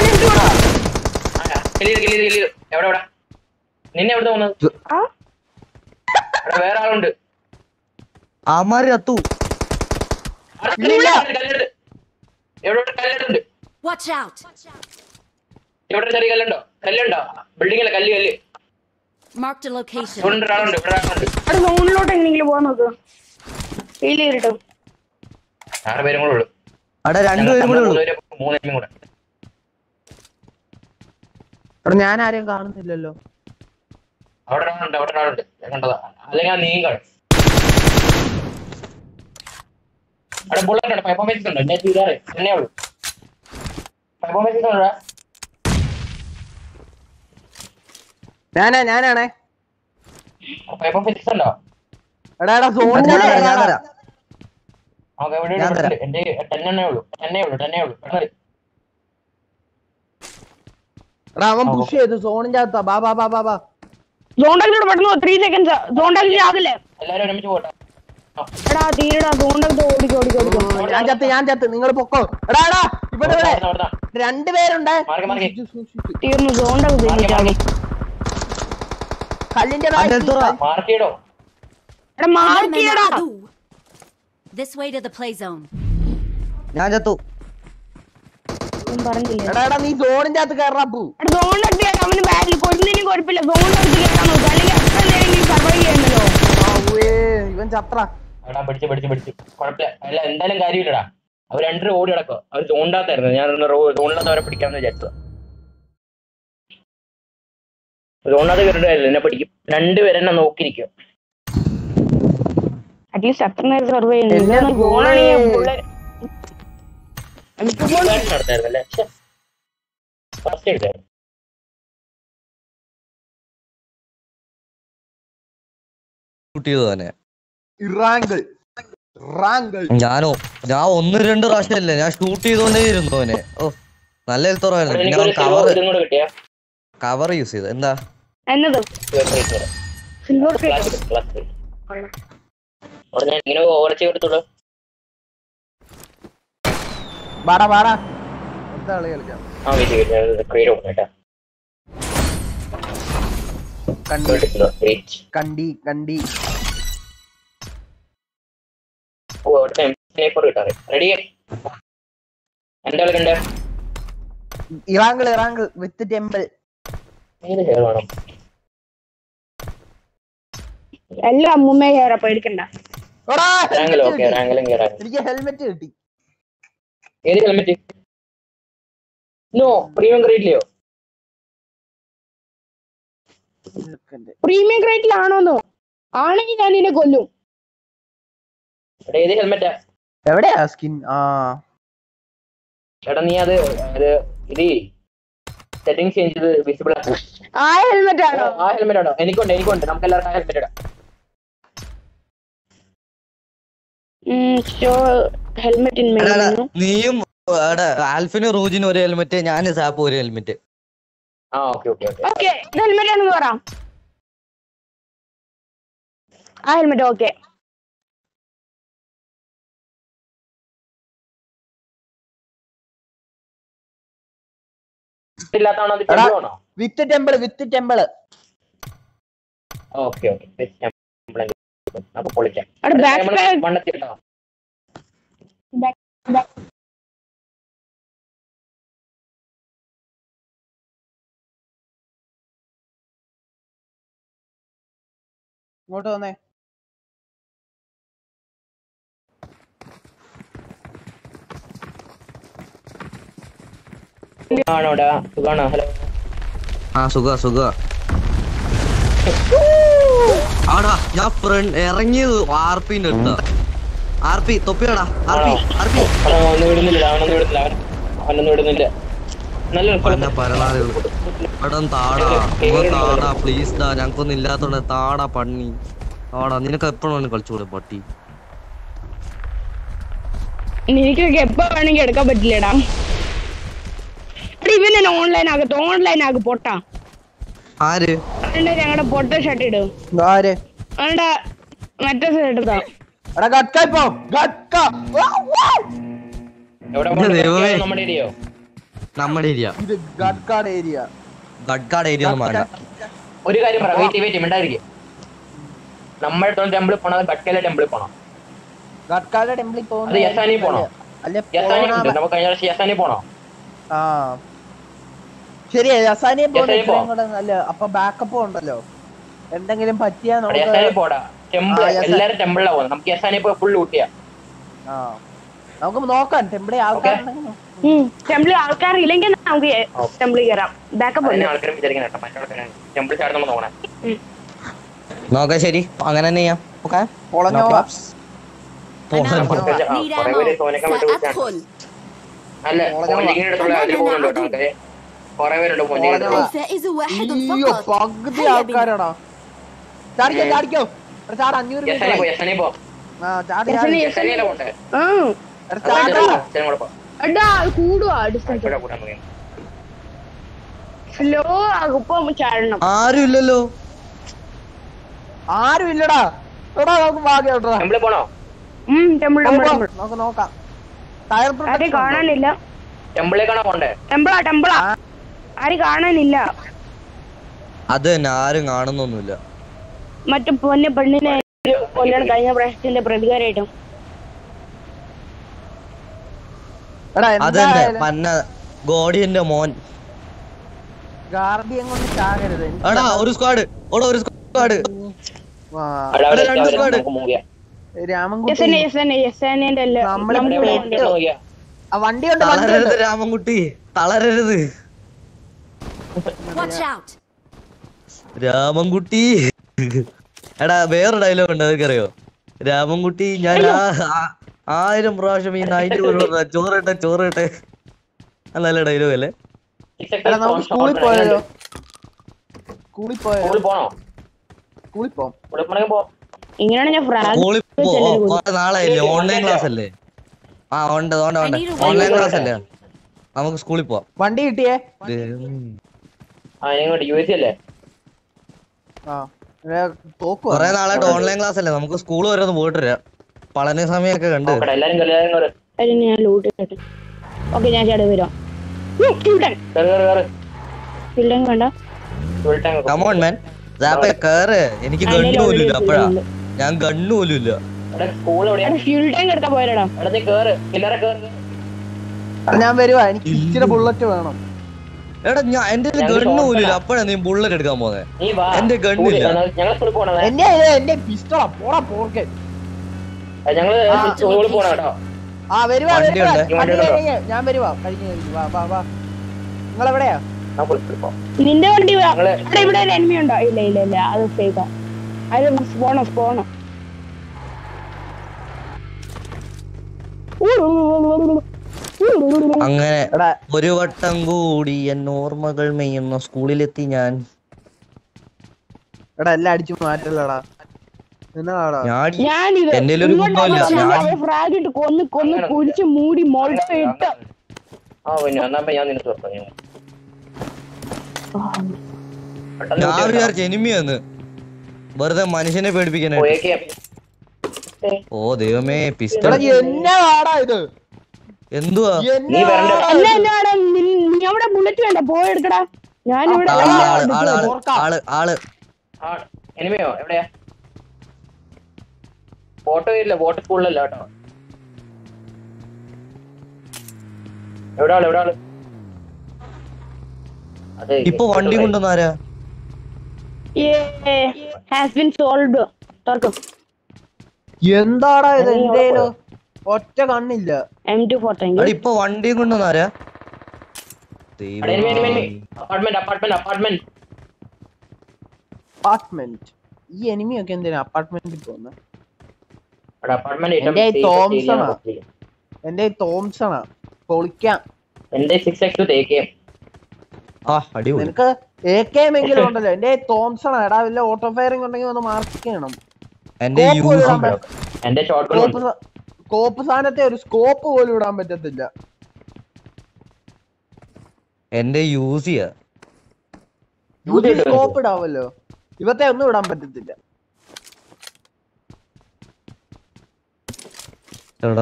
എവിടെ എവിടെ നിന്നെ എവിടെ പോകുന്നത്? ആ വേറെ ആളുണ്ട്. അമാര് അത്തു ഇല്ലില്ല. കല്ലെടുത്ത് എവിടെ കല്ലെടുത്തുണ്ട്. Watch out! എവിടെ ചെറിയ കല്ലുണ്ടോ? കല്ലുണ്ടോ? ബിൽഡിങ്ങിലെ കല്ല് കല്ല് Mark the location. ഇവിടെ ഒരാളുണ്ട്. ഇവിടെ ഒരാളുണ്ട്. അവിടെ സോണിലോട്ട് എങ്ങനെയെങ്കിലും പോകാൻ നോക്ക്. ഫീൽ ചെയ്തിട്ടും ആറ് പേരും കൂടെ ഉള്ളു. അവിടെ രണ്ടുപേരും കൂടെ ഉള്ളു. മൂന്നേരും കൂടെ. എടാ, ഞാൻ ആരെയും കാണുന്നില്ലല്ലോ. അവിടെ ഒരാളുണ്ട്. അവിടെ ഒരാളുണ്ട്. ഞാൻ കണ്ടതാ. അല്ലെങ്കിൽ ആ നീങ്ങ അവിടെ ബുള്ളറ്റ് ഉണ്ട്. പെർഫോമൻസ് ഉണ്ട്. എന്നെ തീരാറ് തന്നെ ഉള്ളു. പെർഫോമൻസ് ഉണ്ടോ? ഞാനാ ഞാനാണേ. പെർഫോമൻസ് ഉണ്ടോ? എടാ എടാ ഞാൻ സോണിന്റെ തരാം, ഞാൻ തരാം. നമുക്ക് എവിടെ ഞാൻ തരാം. എന്റെ ടെന്നെ ഉള്ളു. ടെന്നെ ഉള്ളു. ടെന്നെ ഉള്ളു. എടാ അവൻ പുഷ് ചെയ്തു സോണിന്റെ അകത്താ. ബാ ബാ ബാ ബാ ബാ സോണ്ടാക്കിലോട്ട് പെട്ടെന്ന് ത്രീ സെക്കൻഡ്സ് സോണ്ടാക്കി ആകില്ലേ. എല്ലാരും ഒരുമിച്ച് പോട്ടെ. എടാ തീരടാ സോണ്ടാക്കി ഓടിക്കോ ഓടിക്കോ ഓടിക്കോ. ഞാൻ ചത്ത് ഞാൻ ചത്ത് നിങ്ങൾ പൊക്കോ. എടാ എടാ ഇവിടെ ഇവിടെ അവിടുന്ന് രണ്ടുപേരുണ്ട്. മാറി മാറി. തീർന്നു സോണ്ടാക്കി മാറി കല്ലിന്റെ അതിന്റെ ബാക്കി. അടുത്തുറ. മാർക്ക് ചെയ്തോ? എടാ മാർക്കിയടാ. This way to the play zone. ഞാൻ ചത്തു. ഞാൻ പറഞ്ഞില്ലേ. എടാ എടാ നീ സോണിന്റെ അകത്ത് കയറാ പോ. എടാ സോണ്ടാക്കി അവന് ബാറ്റിൽ കൊല്ലുന്നതിനും കുഴപ്പമില്ല. സോണ്ടാക്കി കേറാൻ നോക്ക്. അല്ലെങ്കിൽ അത്ര നേരം സർവൈവ് ചെയ്യണല്ലോ. ഇവൻ ചത്ര. എടാ പിടിച്ച് പിടിച്ച് പിടിച്ച് കുഴപ്പമില്ല. അല്ല എന്തായാലും കാര്യമില്ലടാ. അവർ രണ്ടര ഓടി കിടക്കോ. അവർ തോണ്ടാത്തായിരുന്നു. ഞാൻ തോണ്ടാത്ത അവരെ പിടിക്കാന്ന് വിചാരിച്ചത്. തോണ്ടാത്ത കയറിയില്ല. എന്നെ പിടിക്കും. രണ്ടുപേരെ എന്നെ നോക്കിയിരിക്കും. അറ്റ്ലീസ്റ്റ് അത്ര നേരം സർവൈവ് ചെയ്യുന്നു. നടത്തായിരുന്നല്ലേ? ഫസ്റ്റ് എടുത്തായിരുന്നു. ഷൂട്ട് ചെയ്തു തന്നെ. ഇറാങ്കിൾ ഇറാങ്കിൾ. ഞാനോ ഞാൻ ഒന്ന് രണ്ട് പ്രാവശ്യമല്ലേ ഞാൻ ഷൂട്ട് ചെയ്തോണ്ടേ ഇരുന്നു അവനെ. ഓ നല്ല എൽത്തോറായിരുന്നു. പിന്നെ അവൻ കവർ ഇതും കൂടെ കിട്ടിയാ കവർ യൂസ് ചെയ്തു. എന്താ എന്നത് സിൽവർ ഞാൻ ഇങ്ങനെ ഓവർച്ച് കൊടുത്തുള്ളൂ. വാടാ വാടാ അടുത്ത കളി കളിക്കാം. ആ വീട്ടിൽ ക്രീഡ് കേട്ടാ. കണ്ടി കണ്ടി കണ്ടി റെഡി എന്താ കളിക്കണ്ടേ? ഇറാങ്കിൾ ഇറാങ്കിൾ വിത്ത് ടെമ്പിൾ. ഏത് ഹെയർ വേണം? എല്ലാം അമ്മൂമ്മ കയറാ പേടിക്കണ്ട. റാങ്കിൾ ഓക്കെ. റാങ്കിലും കയറാൻ. എനിക്ക് ഹെൽമെറ്റ് കിട്ടി. ഏത് ഹെൽമെറ്റ്? നോ പ്രീമിയം ക്രീഡിലെയോ? പ്രീമിയം ക്രേറ്റിലാണോന്നോ? ആണെങ്കിൽ ഞാൻ നിന്നെ കൊല്ലും. ഏത് ഹെൽമെറ്റാ? എവിടെയാ സ്കിൻ? ആ ചേട്ടാ നീ അത് അത് ഇത് സെറ്റിംഗ് ചേഞ്ച് ചെയ്ത് വിസിബിൾ ആക്കും. ആ ഹെൽമെറ്റ് ആണോ? ആ ഹെൽമെറ്റ് ആണോ? എനിക്കുണ്ട് എനിക്കുണ്ട്. നമുക്ക് എല്ലാവർക്കും ആ ഹെൽമെറ്റ് ഇടാം. ഹെൽമെറ്റ് നീയും ആൽഫിനും റൂജിനും ഒരു ഹെൽമെറ്റ്, ഞാന് സാപ്പ് ഒരു ഹെൽമെറ്റ്. ആ okay okay okay okay helmet ആണെന്ന് പറ. ആ ഹെൽമെറ്റ് ഓക്കെ. ഇല്ലാത്തതാണോ? അത് ടെമ്പിൾ ആണോ? With temple with temple. Okay okay അപ്പൊ പൊളിക്കാം. അവിടെ ബാക്ക് പാക്ക് മണ്ണത്തി ഇട്ടോ. ഇങ്ങോട്ട് വന്നേ. ആണോടാ? സുഖാണോ? ഹലോ ആ സുഖ സുഖ. ആടാ ഞാൻ ഫ്രണ്ട് ഇറങ്ങിയത് ആർപിന്റെ അടുത്താ. ആർപി തൊപ്പിയാടാ. ആർപി ആർപി അവനൊന്നും വിടുന്നില്ല അവനൊന്നും വിടുന്നില്ല അവൻ അവനൊന്നും വിടുന്നില്ല. നല്ല പരനാളികൾ അവിടെ താടാ താടാ പ്ലീസ് ഡാ. ഞങ്ങൾക്കൊന്നും ഇല്ലാത്തോണ്ട് താടാ പണ്ണി താടാ. നിനക്ക് എപ്പോഴും കളിച്ചൂടെ പട്ടി? എനിക്കൊക്കെ എപ്പോ വേണമെങ്കിൽ എടുക്കാൻ പറ്റില്ലടാ. ഇവനെ ഓൺലൈൻ ആകത്ത് ഓൺലൈൻ ആകെ പൊട്ടാ. ആര് ഞങ്ങളുടെ പൊട്ട ഷർട്ട് ഇടും. ആര് അവന്റെ മറ്റേ ഷർട്ട് ഇതാ. എടാ ഗട്ക ഇപ്പൊ ഗട്ക. നമ്മുടെ ഏരിയയോ? നമ്മുടെ ഏരിയ ഇത് ഗട്കാട് ഏരിയ. ഗഡ്കാട് ഏരിയ ഒന്നും വേണ്ട. ഒരു കാര്യം പറ വെയിറ്റ് വെയിറ്റ് മിണ്ടായിരിക്കും. നമ്മുടെ ടെമ്പിളിൽ പോണോ ഗഡ്കയിലെ ടെമ്പിളിൽ പോണോ? ഗട്കാട് ടെമ്പിളിൽ അത് പോകുന്നത് യസാനി പോണോ? അല്ല യസാനി ഉണ്ട്. നമുക്ക് കഴിഞ്ഞ പ്രാവശ്യം യസാനി പോണോ? ആ ശരിയാ യസാനിയെ യസാനി പോ. പോകുന്നത് നല്ല. അപ്പൊ ബാക്കപ്പ് ഉണ്ടല്ലോ എന്തെങ്കിലും പറ്റിയാ യസാനി നമുക്ക്. പോടാ. ടെമ്പിൾ എല്ലാരും ടെമ്പിളിലാണ് പോകുന്നത്. നമുക്ക് യസാനി പോയി ഫുൾ ഊട്ടിയാ. ആ നമുക്ക് നോക്കാം ടെമ്പിളിൽ ആൾക്കാരുണ്ടെങ്കിൽ. ടെമ്പിളിൽ ആൾക്കാരില്ലെങ്കിൽ നമുക്ക് ടെമ്പിളിൽ കയറാം. ബാക്കപ്പ് അതിനെ ആൾക്കാരും വിചാരിക്കണം കേട്ടോ. മറ്റേ ടെമ്പിൾ ചാടി നമ്മൾ നോക്കണേ. നോക്കാം. ശരി അങ്ങനെ തന്നെ ചെയ്യാം. ഓക്കെ പൊളഞ്ഞോ Need ammo. سأدخل. അല്ല പോയിന്റിങ്ങിനടുത്തുള്ള അതിൽ പോകുന്നുണ്ട് കേട്ടോ ആൾക്കാര്. കുറെ പേരുണ്ട് പോയിന്റിങ്ങിനടുത്ത്. الفائز واحد അയ്യോ فقط. പകുതി ആൾക്കാരാടാ. ചാടിക്കോ ചാടിക്കോ ചാട്. അഞ്ഞൂറ് യസാനി പോ യസാനി പോ. ആ ചാടി യസാനിയല്ലേ പോണ്ടേ? എടാ കൂടുവാ ഡിസ്റ്റൻസ് ഇവിടെ കൂടാൻ നോക്കി. സ്ലോ ആകുമ്പോ ചാടണം. ആരും ഇല്ലല്ലോ. ആരും ഇല്ലടാ. എടാ നമുക്ക് ഭാഗ്യം കേട്ടോ. ടെമ്പിളിൽ പോണോ? ടെമ്പിൾ നമുക്ക് നോക്കാം. ടയർ ആരും കാണാനില്ല. ടെമ്പിളിലേക്കാണോ പോണ്ടേ? ടെമ്പിളാ ടെമ്പിളാ ആരും കാണാനില്ല. അത് തന്നെ ആരും കാണുന്നൊന്നുമില്ല. മറ്റു പൊന്നെ പെണ്ണിനെ കൊല്ലണം കഴിഞ്ഞ പ്രാവശ്യത്തിന്റെ പ്രതികാരമായിട്ടും. അതെന്നെ പന്ന ഗോഡിയന്റെ മോൻ. ഗാർഡിയൻ കൊണ്ട് ചാകരുത്. എടാ ഒരു സ്ക്വാഡ്. ഓടാ ഒരു സ്ക്വാഡ്. രണ്ട് സ്ക്വാഡ്. രാമൻകുട്ടി വണ്ടി ഉണ്ട്. തളരരുത് രാമൻകുട്ടി തളരരുത്. Watch out. രാമൻകുട്ടി. എടാ വേറെ ഡയലോഗ് ഉണ്ട് അതൊക്കെറിയോ? രാമൻകുട്ടി ഞാൻ ആയിരം പ്രാവശ്യം ഈ നൈറ്റ് ചോറിട്ടെ ചോറിട്ടെ. നല്ല ഡയലോഗ് അല്ലേ? നമുക്ക് സ്കൂളിൽ പോയാലോ? സ്കൂളിൽ പോയോ? സ്കൂളിൽ പോണോ? സ്കൂളിൽ പോവാം. സ്കൂളിൽ പോണെങ്കിൽ പോ. ഇങ്ങനെയാണ് ഞാൻ സ്കൂളിൽ പോ. കുറെ നാളായില്ലേ ഓൺലൈൻ ക്ലാസ് അല്ലേ? ആ ഉണ്ട് ഉണ്ട് ഉണ്ട് ഓൺലൈൻ ക്ലാസ് അല്ലേ? നമുക്ക് സ്കൂളിൽ പോവാം. വണ്ടി കിട്ടിയേ? ആ ഇങ്ങോട്ട് യു എസ് അല്ലേ? കൊറേ നാളായിട്ട് ഓൺലൈൻ ക്ലാസ് അല്ലേ? നമുക്ക് സ്കൂൾ വരെ ഒന്ന് പോയിട്ട് വരാം. പഠന സമയമൊക്കെ കണ്ട് ഞാൻ ലൂട്ട് കേട്ടെ. ഓക്കെ ഞാൻ ചേട്ടൻ വരാം. കണ്ട കമോൺ മാൻ കേറ്. എനിക്ക് ഗണ്ണു പോലും ഇല്ല. അപ്പഴാ ഞാൻ ഗണ്ണു പോലും ഇല്ല. ഫ്യൂൾ ടാങ്ക് എടുക്കാൻ പോയടാ. ഞാൻ വരുവാ. എനിക്ക് ഇച്ചിരി ബുള്ളറ്റ് വേണം. എടാ ഞാൻ എന്റെ ഗണ്ണു പോലും ഇല്ല. അപ്പഴാ നീ ബുള്ളറ്റ് എടുക്കാൻ പോന്നെ. എന്റെ ഗണ്ണില്ല. എന്റെ എന്റെ പിസ്റ്റളാ പോടാ പോർക്കെ. ആ വരുവാ ഞാൻ വരുവാ. കഴിഞ്ഞ വാ വാ വാ. നിങ്ങളെവിടെയാ? നിന്റെ വണ്ടി ഇവിടെ ഒരു എനിമി ഉണ്ടോ? ഇല്ല ഇല്ല ഇല്ല അത് ഫേക്കാ. അത് സ്പോണോ സ്പോണോ. അങ്ങനെ ഒരു വട്ടം കൂടി എൻ ഓർമ്മകൾ മെയ്യുന്ന സ്കൂളിലെത്തി ഞാൻ. എടാ എല്ലാം അടിച്ചു മാറ്റല്ലടാ. എന്റെ ഒരു ഫ്രാഗിട്ട് കൊന്ന് കൊന്ന് കുടിച്ച് മൂടി മോൾട്ട് ഇട്ട്. ഞാൻ വിചാരിച്ചു എനിമിയാന്ന്. വെറുതെ മനുഷ്യനെ പേടിപ്പിക്കാനായിട്ട്. ഓ ദൈവമേ പിസ്റ്റൾ എന്തുവാ? അവിടെ ബുള്ളറ്റ് വേണ്ട പോയെടുക്കടാ. ഞാനിവിടെ ആള് ആള് എനിമയോ എവിടെയാ? ഫോട്ടോ ഇല്ല. ഫോട്ടോ സ്കൂളിലല്ല കേട്ടോ. എവിടെ ആള് എവിടെ ആള്? ഇപ്പൊ വണ്ടി കൊണ്ടുവന്നാരാ? എന്താടാ ഇത്? എന്തേലും ഒറ്റ കണ്ണില്ല. ഇപ്പൊ വണ്ടി കൊണ്ടുവന്നാരാ? അപ്പാർട്ട്മെന്റ്. ഈ എനിമിയൊക്കെ എന്തിനാ അപ്പാർട്ട്മെന്റിൽ പോകുന്നത്? എന്റെ തോംസണാ എന്റെ തോംസണാ പൊളിക്കാം. എന്റെ സിക്സ് എക്സ് തേക്കാം. നിനക്ക് എ കെ എം എങ്കിലും ഉണ്ടല്ലോ. എന്റെ തോംസൺ എടാ വല്ല ഓട്ടോ ഫയറിംഗ് ഉണ്ടെങ്കിൽ ഒന്ന് മാർക്ക് ചെയ്യണം. സ്കോപ്പ് സാധനത്തെ ഒരു സ്കോപ്പ് പോലും ഇടാൻ പറ്റത്തില്ല. എന്റെ യൂസ് ചെയ്യാ സ്കോപ്പ് ഇടാവല്ലോ. ഇവത്തെ ഒന്നും ഇടാൻ പറ്റത്തില്ല. എടാ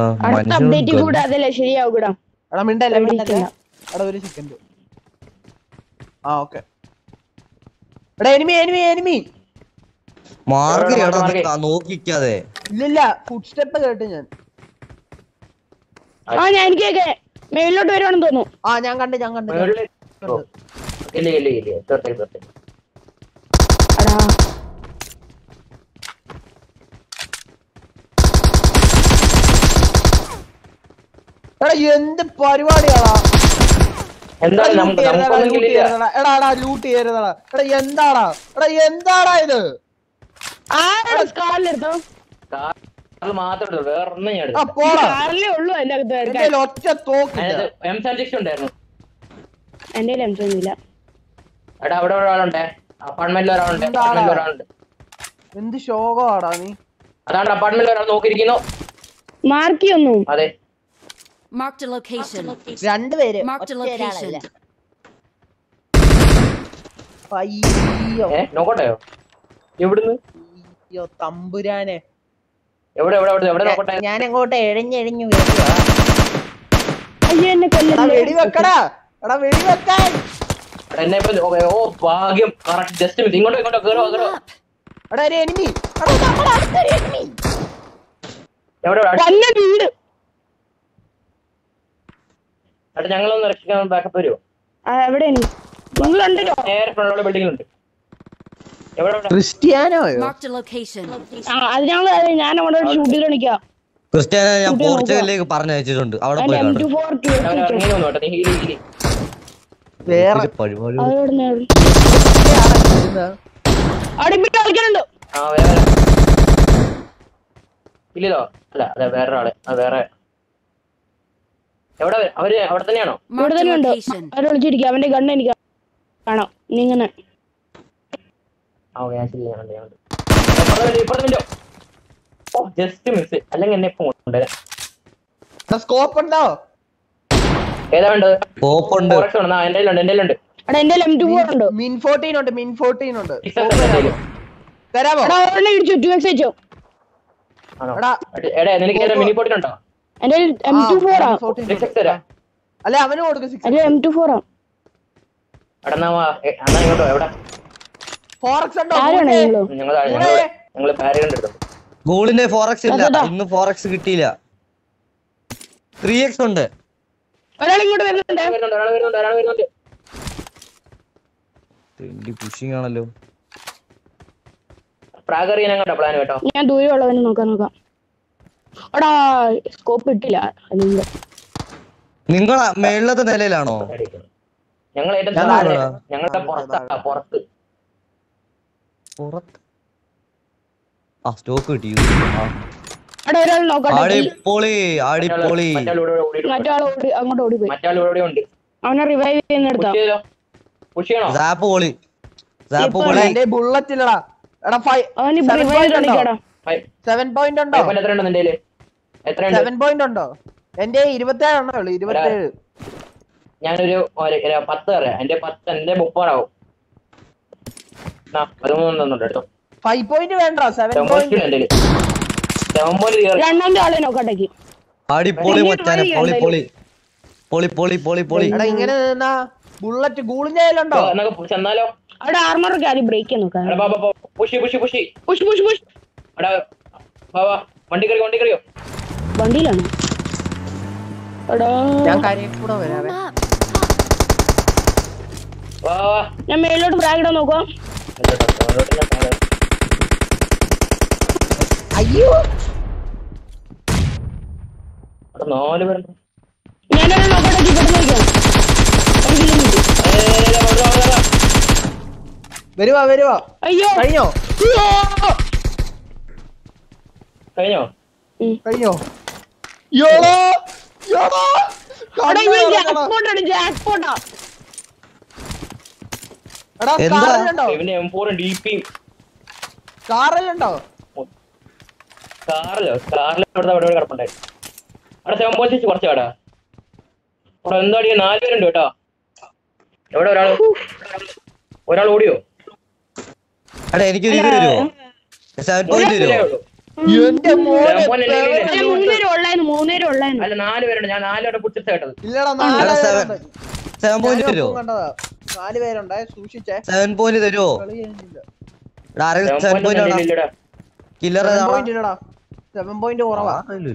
മിണ്ടല്ല മിണ്ടല്ല. എടാ ഒരു സെക്കൻഡ്. ആ ഓക്കെ. എടാ എനിമി എനിമി എനിമി നോക്കിക്കാതെ. ഇല്ലില്ല ഫുഡ് സ്റ്റെപ്പ് കേട്ടു ഞാൻ. ആ ഞാൻ എനിക്ക് മേളിലോട്ട് വരുവാണെന്ന് തോന്നുന്നു. ആ ഞാൻ കണ്ട് ഞാൻ കണ്ട് എടാ എടാ എന്ത് പരിപാടിയാടാ. എന്താ എടാ ലൂട്ട് ചെയ്യരുതടാ. എടാ എന്താടാ എടാ എന്താടാ ഇത്? ഒറ്റ തോക്ക് എന്ത് ശോകമാടാ നീ. അതാണ് അപ്പാർട്ട്മെന്റിൽ ഒരാൾ നോക്കിയിരിക്കുന്നു. മാർക്കിയൊന്നും അതെ Marked a location. രണ്ടുപേര് Marked a location. അയ്യോ നോക്കട്ടെയോ? എവിടുന്ന്? അയ്യോ തമ്പുരാനെ. എവിടെ എവിടെ എവിടെ നോക്കട്ടെ? ഞാൻ അങ്ങോട്ട് എഴഞ്ഞെഴിഞ്ഞു വരുവാ. അയ്യോ എന്നെ കൊല്ലല്ലേ. വെടിവെക്കടാ. എടാ വെടിവെക്കാൻ. എന്നെ ഓ ഭാഗ്യം. Correct just miss. ഇങ്ങോട്ടോ ഇങ്ങോട്ടോ കേറോ കേറോ. എടാ ഒരു എനിമി. എടാ നമ്മുടെ അടുത്തൊരു എനിമി. എവിടെ വന്ന വീട്. എടാ ഞങ്ങളൊന്ന് രക്ഷിക്കാൻ ബാക്കപ്പ് വരുമോ? എവിടെ നിങ്ങളുണ്ടല്ലോ. നേരെ ഫ്രണ്ടിലുള്ള ബിൽഡിംഗിലുണ്ട്. എവിടെ ക്രിസ്ത്യാനോയോ? Marked a location. അത് ഞങ്ങൾ ഞാൻ അവിടെ ഷൂട്ട് ചെയ്ത് കളിക്കാം. ക്രിസ്ത്യാനോ ഞാൻ പോർച്ചുഗലിലേക്ക് പറഞ്ഞയച്ചിട്ടുണ്ട്. അവിടെ പോയി കാണും. വേറെ കളിക്കാനുണ്ട്. ആ വേറെ ഇല്ലല്ലോ. അല്ല അതെ വേറെ ആള്. അത് വേറെ എവിടെ അവര് അവിടെ തന്നെയാണോ? ഇവിടെ തന്നെ ഉണ്ട്. അവരെ വിളിച്ചിരിക്കുക. അവന്റെ ഗണ്ണ് എനിക്ക് കാണാം. നീ ഇങ്ങനെ ജസ്റ്റ് മിസ്. അല്ലെങ്കിൽ എന്നെ ഫോൺ സ്കോപ്പ് ഉണ്ടോ? ഏതാ വേണ്ടത്? സ്കോപ്പ് ഉണ്ട്. എന്റെ ഉണ്ട് എന്റെ ഉണ്ട്. എന്റെ എം ടു ഫോർ ഉണ്ട്. മിൻ ഫോർട്ടീൻ ഉണ്ട്. മിൻ ഫോർട്ടീൻ ഉണ്ട്. തരാമോ? എടാ നിനക്ക് മിനി ഫോർട്ടീൻ ഉണ്ടോ? എന്റെ എം ടു ഫോർ ആ. അല്ല അവന് കൊടുക്കും. എന്റെ എം ടു ഫോർ ആ. ഗോളിന്റെ ഫോറക്സ് ഇല്ല. ഇന്ന് ഫോറക്സ് കിട്ടിയില്ല. ത്രീ എക്സ് ഉണ്ട്. ഒരാളിങ്ങോട്ട് വരുന്നുണ്ട്. പുഷിംഗ് ആണല്ലോ. ഞാൻ ദൂരമുള്ളവനെ നോക്കാൻ നോക്കാം. എടാ സ്കോപ്പ് ഇട്ടില്ല. നിങ്ങൾ മേളത്തെ നിലയിലാണോ? ഞങ്ങളുടെ പുറത്ത് പുറത്ത് ആ സ്റ്റോക്ക് കിട്ടി. ഒരാൾ നോക്കട്ടെ. അടിപൊളി അടിപൊളി. മറ്റാൾ അങ്ങോട്ട് ഓടിപ്പോയി. മറ്റാളിവിടെ ഉണ്ട്. അവനെ റിവൈവ് ചെയ്യുന്നെടുത്താ. സാപ്പ് പൊളി. സാപ്പ് പൊളി. എന്റെ ബുള്ളറ്റ് ഇല്ലടാ. എടാ അവന് റിവൈവ് കളിക്കടാ. സെവൻ പോയിന്റ് ഉണ്ടോ? സെവൻ പോയിന്റ് ഉണ്ടോ? എന്റെ ഇരുപത്തേഴ് ഉണ്ടോ? ഇരുപത്തേഴ്. ഞാനൊരു പത്ത് അറിയാം. എന്റെ പത്ത് എന്റെ മുപ്പതാവും. പതിമൂന്ന് ഫൈവ് പോയിന്റ് വേണ്ട. Seven point. രണ്ടാമത്തെ ആളെ നോക്കട്ടേക്ക്. അടിപൊളി മച്ചാനെ. പൊളി പൊളി പൊളി പൊളി പൊളി പൊളി. എടാ ഇങ്ങനെ നിന്നാ ബുള്ളറ്റ് ഗൂളിന്റെ കയ്യിലുണ്ടോ? ചെന്നാലോ? അവിടെ ആർമറൊക്കെ ആദ്യം ബ്രേക്ക് നോക്കാം. Push push push push push push. എടാ വണ്ടി കയറി വണ്ടി കയറിയോ? വണ്ടിയിലാണ്. എടാ ഞാൻ കാര്യം കൂടെ വരാവേ. ഞാൻ മേലോട്ട് ഫ്രാഗ് ഇടാൻ നോക്കാം. അയ്യോ നാല് പേരുണ്ട്. ഞാനൊരു നോക്കട്ടെ. പെട്ടെന്ന് നോക്കാം. വരുവാ വരുവാ. അയ്യോ കഴിഞ്ഞോ കഴിഞ്ഞോ കഴിഞ്ഞോ? യോളോ യോളോ ജാക്ക്പോട്ടാ. എടാ എന്താ? കാറിലുണ്ടോ? ഇവന്റെ എം ഫോറും ഡി പിയും കാറിലുണ്ടോ? കാറിലോ കാറിൽ അവിടെ അവിടെ കിടപ്പുണ്ടായി. അവിടെ സെവൻ പോയിന്റ് സിക്സ് കുറച്ചാടാ. അവിടെ എന്താടിയ നാല് പേരുണ്ട് കേട്ടോ. എവിടെ ഒരാള് ഒരാൾ ഓടിയോ? എടാ എനിക്ക് ഇത് വരുമോ? സെവൻ പോയിന്റ് വരുമോ? എന്റെ മോനെ മൂന്നുപേരും ഉള്ളായിരുന്നു മൂന്നുപേരും ഉള്ളായിരുന്നു. അല്ല നാല് പേരുണ്ട്. ഞാൻ നാലോടെ പുട്ടിച്ച് കേട്ടത്. ഇല്ലടാ എടാ നാല് സെവൻ സെവൻ പോയിന്റ് വരുമോ? കണ്ടതാ. നാല് പേരുണ്ടേ സൂക്ഷിച്ചേ. സെവൻ പോയിന്റ് തരുമോ? കളി കഴിഞ്ഞില്ല. എടാ ആരെങ്കിലും സെവൻ പോയിന്റ് ആണോ? ഇല്ലടാ കില്ലർ സെവൻ പോയിന്റ് ഇല്ലടാ. സെവൻ പോയിന്റ് കുറവാ.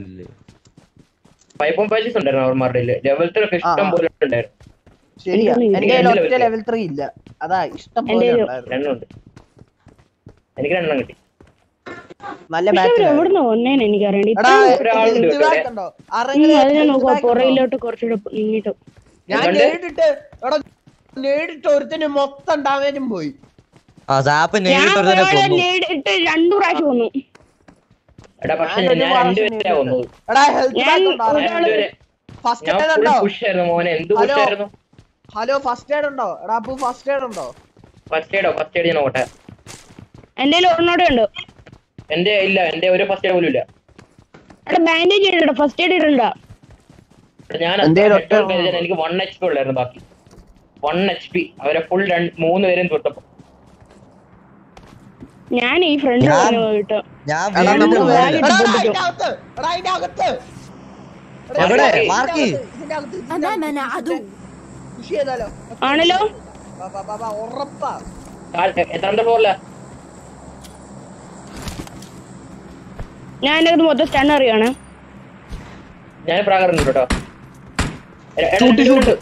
ഫൈവ് പോയിന്റ് ഫൈവ് സിക്സ് ഉണ്ടായിരുന്നു അവന്മാരുടെ ലെവൽ ത്രീ ഒക്കെ ഇഷ്ടം പോലെ ഉണ്ടായിരുന്നു. ശരിയാ. എനിക്ക് എന്റെ രണ്ട് ഒറ്റ level ലെവൽ ത്രീ ഇല്ല. അതാ ഇഷ്ടം പോലെ എന്റെ ഉണ്ടായിരുന്നു. രണ്ടുണ്ട്. എനിക്ക് രണ്ടെണ്ണം കിട്ടി. നല്ല പക്ഷെ ബാറ്റ്. എവിടുന്ന് വന്നേന്ന് എനിക്കറിയണ്ട. എടാ ഒരാളുണ്ട് ഇത് ഇവിടെ. back ഉണ്ടോ? ആരെങ്കിലും അത് ഞാൻ ഇത് നോക്കുക back ഉണ്ടോ? പുറയിലോട്ട് കുറച്ചുകൂടെ നീങ്ങിട്ടു. ഞാൻ എന്തുണ്ട്? നേരിട്ട് എടാ നേരിട്ട് ഒരുത്തിന് മൊത്തം ഡാമേജും പോയി. ആ സാപ്പ് ഞാൻ നേരിട്ട് ഒരുത്തനെ ഒരാളെ കൊന്നു. നേരിട്ട് രണ്ടു പ്രാവശ്യം വന്നു. എടാ പക്ഷെ ഞാൻ ഞാൻ രണ്ടുപേരെ വന്നത്. എടാ ഹെൽത്ത് ഞാൻ ബാക്ക് ഉണ്ടോ? ഒരാള് രണ്ടുപേരെ ഫസ്റ്റ് ഞാൻ എയ്ഡ് ഫുൾ ഉണ്ടോ? പുഷ് ആയിരുന്നു മോനെ. എന്ത് ഹലോ. പുഷ് ആയിരുന്നു. ഹലോ ഫസ്റ്റ് എയ്ഡ് ഉണ്ടോ? എടാ അപ്പു ഫസ്റ്റ് എയ്ഡ് ഉണ്ടോ? ഫസ്റ്റ് എയ്ഡോ? ഫസ്റ്റ് എയ്ഡ് ഞാൻ നോട്ടെ. എന്റെ ഒരെണ്ണോടെ ഉണ്ട്. എന്റെ ഇല്ല. എന്റെ ഒരു ഫസ്റ്റ് എയ്ഡ് പോലും ഇല്ല. എടാ ബാൻഡേജ് ചെയ്തിട്ടോ ഫസ്റ്റ് എയ്ഡ് ഇടണ്ട. ഞാൻ എന്റെ അത്ര ഒറ്റ- headshot ചെയ്തതിന് എനിക്ക് വൺ എച്ച് പി ഉള്ളായിരുന്നു. ബാക്കി വൺ എച്ച് പി അവരെ ഫുൾ മൂന്ന് പേരും തൊട്ടപ്പോ. ഞാൻ ഈ ഫ്രണ്ട് ഞാൻ- പോയിട്ട് ഞാൻ എടാ വീണ്ടും നമ്മള് വേറെ- വരുന്നു. എടാ, എടാ, ഇതിന്റെ അകത്ത്. എടാ ഇതിന്റെ അകത്ത്. എടാ, എവിടെ? ഇതിന്റെ മാർക്ക്. അകത്ത്, ഇതിന്റെ അകത്ത്, ഇതിന്റെ أمامنا അകത്ത്. عدو. പുഷ് ചെയ്താലോ? ആണല്ലോ. ബാ, ബാ, ബാ, ബാ, ഉറപ്പാ. എത്രാമത്തെ ഫ്ലോറിലാ? ഞാൻ എന്റെ അടുത്ത് മൊത്തം സ്റ്റൺ അറിയാണ്. ഞാൻ പ്രാകറുണ്ട് കേട്ടോ. Shoot, shoot.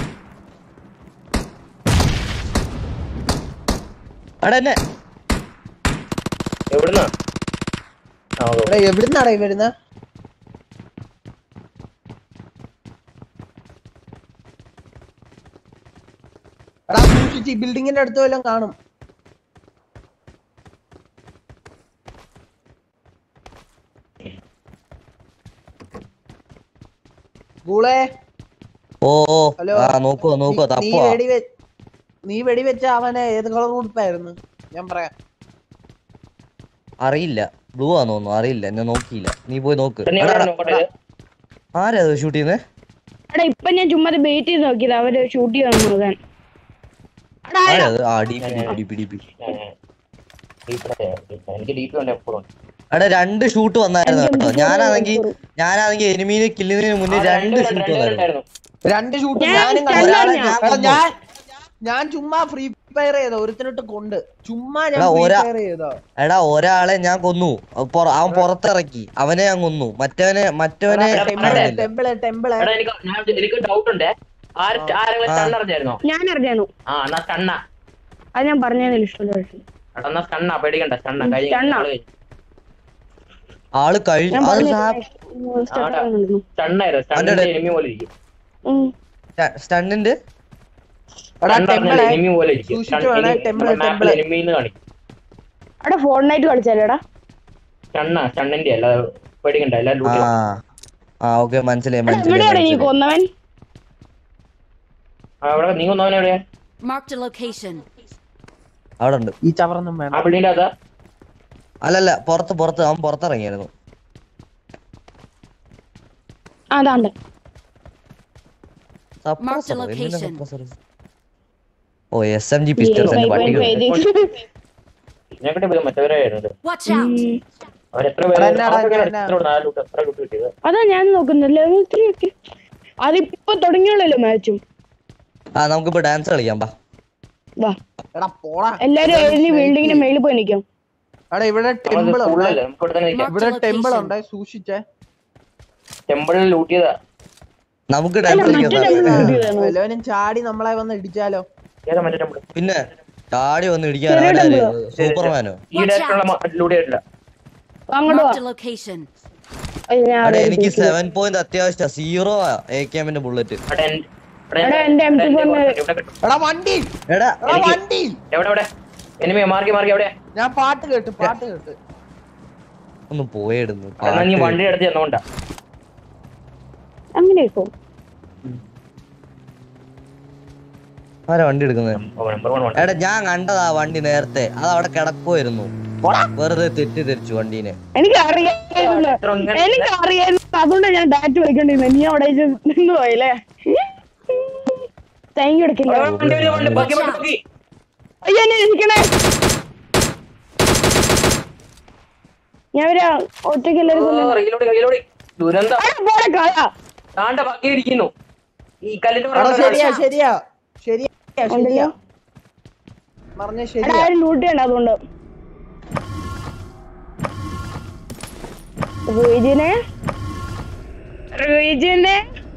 എടാ എന്നെ എവിടുന്നാ? ആ, ഓ. എടാ എവിടുന്നാടാ ഈ വരുന്ന? എടാ സൂക്ഷിച്ച് ഈ ബിൽഡിങ്ങിന്റെ അടുത്ത് വല്ലതും കാണും. ഗൂളേ ഓ ഓ ഹലോ. ആ നോക്കുവോ നോക്കുവോ നീ- നീ തപ്പുവാ. വെടി വെ- നീ വെടിവെച്ച അവനെ ഏത് കളർ ഉടുപ്പായിരുന്നു? ഞാൻ പറയാം. അറിയില്ല ബ്ലൂ ആന്ന് തോന്നുന്നു. അറിയില്ല എന്നെ നോക്കിയില്ല. നീ പോയി നോക്ക്. നീ എടാ, എവിടെ നോക്കട്ടെ ഇത്? ആരാ ഷൂട്ട് ചെയ്യുന്നേ? എടാ ഇപ്പൊ ഞാൻ ചുമ്മാ ബേറ്റ് ചെയ്ത് നോക്കിയത് അവര് ഷൂട്ട് ചെയ്യാൻ നോക്കാൻ. എടാ ആരാ അത്? ആ D P D P D P. ഞാൻ- ഞാൻ- deep ആണ്. എനിക്ക് ഡീപ്പ് ഉണ്ട് എപ്പോഴും. എടാ രണ്ട് ഷൂട്ട് വന്നായിരുന്നു കേട്ടോ. ഞാനാണെങ്കി ഞാനാണെങ്കി എനിമീനെ കില്ലുന്നതിന് മുന്നേ രണ്ട് ഷൂട്ട് വന്നായിരുന്നു. രണ്ട് ഷൂട്ട് ഞാൻ ഞാനും സ്റ്റൺ കണ്ടു. ഒരാളെ അറിഞ്ഞോ? ഞാൻ എടാ, കൊന്നു. ഞാൻ ഞാൻ ചുമ്മാ ഫ്രീ ഫയർ ചെയ്തോ ഒരുത്തിനിട്ട് കൊണ്ട് ചുമ്മാ ഞാൻ എടാ, ഫ്രീ ഒരാ- ഫയർ ചെയ്തോ. എടാ ഒരാളെ ഞാൻ കൊന്നു. അവ പുറ- അവൻ പുറത്തിറക്കി. അവനെ ഞാൻ കൊന്നു. മറ്റവനെ മറ്റവനെ എടാ, ടെമ്പിള് കാണുന്നില്ല. ടെമ്പിള് ടെമ്പിള് എടാ എനിക്ക് ഞാൻ എനിക്ക് ഡൗട്ട് ഉണ്ട്. ആര് ആരെങ്കിലും ആ. സ്റ്റൺ അറിഞ്ഞായിരുന്നോ? ഞാൻ അറിഞ്ഞായിരുന്നു. ആ എന്നാ സ്റ്റണ്ണാ. അത് ഞാൻ പറഞ്ഞതിൽ ഇഷ്ടമുള്ള എടാ എന്നാ സ്റ്റണ്ണാ. പേടിക്കണ്ട. സ്റ്റണ്ണാ. ഉം, കഴിഞ്ഞ stun ആ. ആള് കഴിഞ്ഞു. ആള് കഴിഞ്ഞു. ഞാൻ അത് പറഞ്ഞ ആടാ. സ്റ്റണ്ണായിരുന്നു. സ്റ്റണ്ണായിരുന്നു. സ്റ്റണ്ണിന്റെ എനിമി പോലെ ഇരിക്കും. സ്റ്റണ്ണിന്റെ എടാ സ്റ്റൺ ടെമ്പിള് അറിഞ്ഞാൽ എനിമി പോലെ ഇരിക്കും. സൂക്ഷിച്ചു വേണേ ടെമ്പിള് ടെമ്പിള്. എനിമിന്ന് കാണിക്കും. എടാ ഫോർ നൈറ്റ് കളിച്ചാലേടാ. സ്റ്റണ്ണാ. സ്റ്റണ്ണിന്റെ അല്ല. പേടിക്കണ്ട. എല്ലാം ആ ലൂട്ട് ചെയ്യും. ആ ഓക്കെ മനസ്സിലായി എടാ മനസ്സിലായി എവിടെയാണ് നീ മനസ്സിലായി. കൊന്നവൻ? ആ അവിടെ നീ ഒന്നവനെ എവിടെയാ? Marked a location. അവിടെ ഉണ്ട്. ഈ ചവറൊന്നും ആ വേണം. ബിൽഡിന്റെ അതാ. അല്ലല്ല പുറത്ത് പുറത്ത് അവൻ പുറത്തിറങ്ങിയായിരുന്നു. അതാണ്ട്. Marked a Suppressor ഓ? എന്തിനാ location. suppressor? ഓ എസ് എം ജി പിസ്റ്റൾസ് എന്റെ പട്ടിക. ഞാൻ കിട്ടിയ പോയി മറ്റവരായിരുന്നു. Watch out. അവരെത്ര എടാ, പേര് എന്നാ, അവർക്കൊക്കെ എന്നാ? എത്ര നാല് ലൂട്ട് എത്ര ലൂട്ട് കിട്ടിയത്? അതാ ഞാൻ നോക്കുന്നത് ലെവൽ ത്രീ ഒക്കെ. അതിപ്പോ തുടങ്ങിയുള്ളല്ലോ മാച്ചും. ആ നമുക്കിപ്പോ ഡാൻസ് കളിക്കാം ബാ. വാ എടാ പോടാ. എല്ലാരും ഏഴ് ബിൽഡിങ്ങിന്റെ മേളിൽ പോയി നിൽക്കാം. എടാ ഇവിടെ നമ്മളത് ടെമ്പിൾ ഉണ്ട്. സ്കൂളിലല്ലേ? നമുക്ക് ഇവിടെ തന്നെ നിൽക്കാം. ഇവിടെ ടെമ്പിൾ ഉണ്ട് സൂക്ഷിച്ചേ. ടെമ്പിളിൽ ലൂട്ട് ചെയ്താ. നമുക്ക് അല്ല ഡാൻസ് മറ്റേ കളിക്കാം. ടെമ്പിൾ shoot ചെയ്താണോ? വല്ലവനും ചാടി നമ്മളെ വന്ന് ഇടിച്ചാലോ? ഏതാ മറ്റേ ടെമ്പിൾ? പിന്നെ ചാടി വന്ന് ഇടിക്കാൻ ചെറിയ അവനാര്? ടെമ്പിളോ? സൂപ്പർമാനോ? ഈ ഡയറക്ടറുള്ള ലൂട്ട് ചെയ്തിട്ടില്ല. അങ്ങോട്ട് വാ. Marked a location. അയ്യോ, ഞാൻ എടാ അവിടെ എനിക്ക് ഇരിക്കുന്നു. സെവൻ പോയിന്റ് അത്യാവശ്യം സീറോ എ കെ എമ്മിന്റെ ബുള്ളറ്റ്. അവിടെ എൻ- ഇവിടെ എടാ, എന്റെ എം ടു ഇവിടെ ഫോറിന് ഇവിടെ കിട്ടും. എടാ വണ്ടി. എടാ എടാ എനിക്ക് വണ്ടി. എവിടെ എവിടെ എനിമി മാർക്കി മാർക്കി എവിടെ? ഞാൻ പാട്ട് കേട്ട് പാട്ട് കേട്ട് ഒന്ന് പോയിടുന്നു. എന്നാ നീ വണ്ടി എടുത്ത് ചെന്നോണ്ടാ. അങ്ങനെ ഇപ്പോ ആരാ വണ്ടി എടുക്കുന്നത്? നമ്പർ വൺ വണ്ടി. എടാ ഞാൻ കണ്ടതാ വണ്ടി നേരത്തെ, അത് അവിടെ കിടക്കുമായിരുന്നു. വെറുതെ തെറ്റിദ്ധരിച്ചു വണ്ടീനെ. എനിക്ക് അറിയാമായിരുന്നു എനിക്ക് അറിയാമായിരുന്നു അതുകൊണ്ട് ഞാൻ ഡാറ്റ് വയ്ക്കണ്ടിരുന്നു. നീ അവിടെ നിന്ന് പോയല്ലേ? താങ്ക് യു എടുക്കില്ല. വണ്ടി വണ്ടി വണ്ടി ബാക്കി ബാക്കി. അയ്യോ എന്നെ ഇരിക്കണേ. ഞാൻ ഒരു ഒറ്റയ്ക്ക് എല്ലാവരും റീലോഡ് റീലോഡ് ദുരന്തം. പോലെ കളാ താണ്ട ബാക്കി ഇരിക്കുന്നു. ഈ കല്ലിന്റെ എടാ ശരിയാ ശരിയാ ശരിയാ ഉണ്ടല്ലോ. പറഞ്ഞ എടാ ശരിയാ. ആരും ലൂട്ട് ചെയ്യണ്ട അതുകൊണ്ട്. റീജിനെ റീജിനെ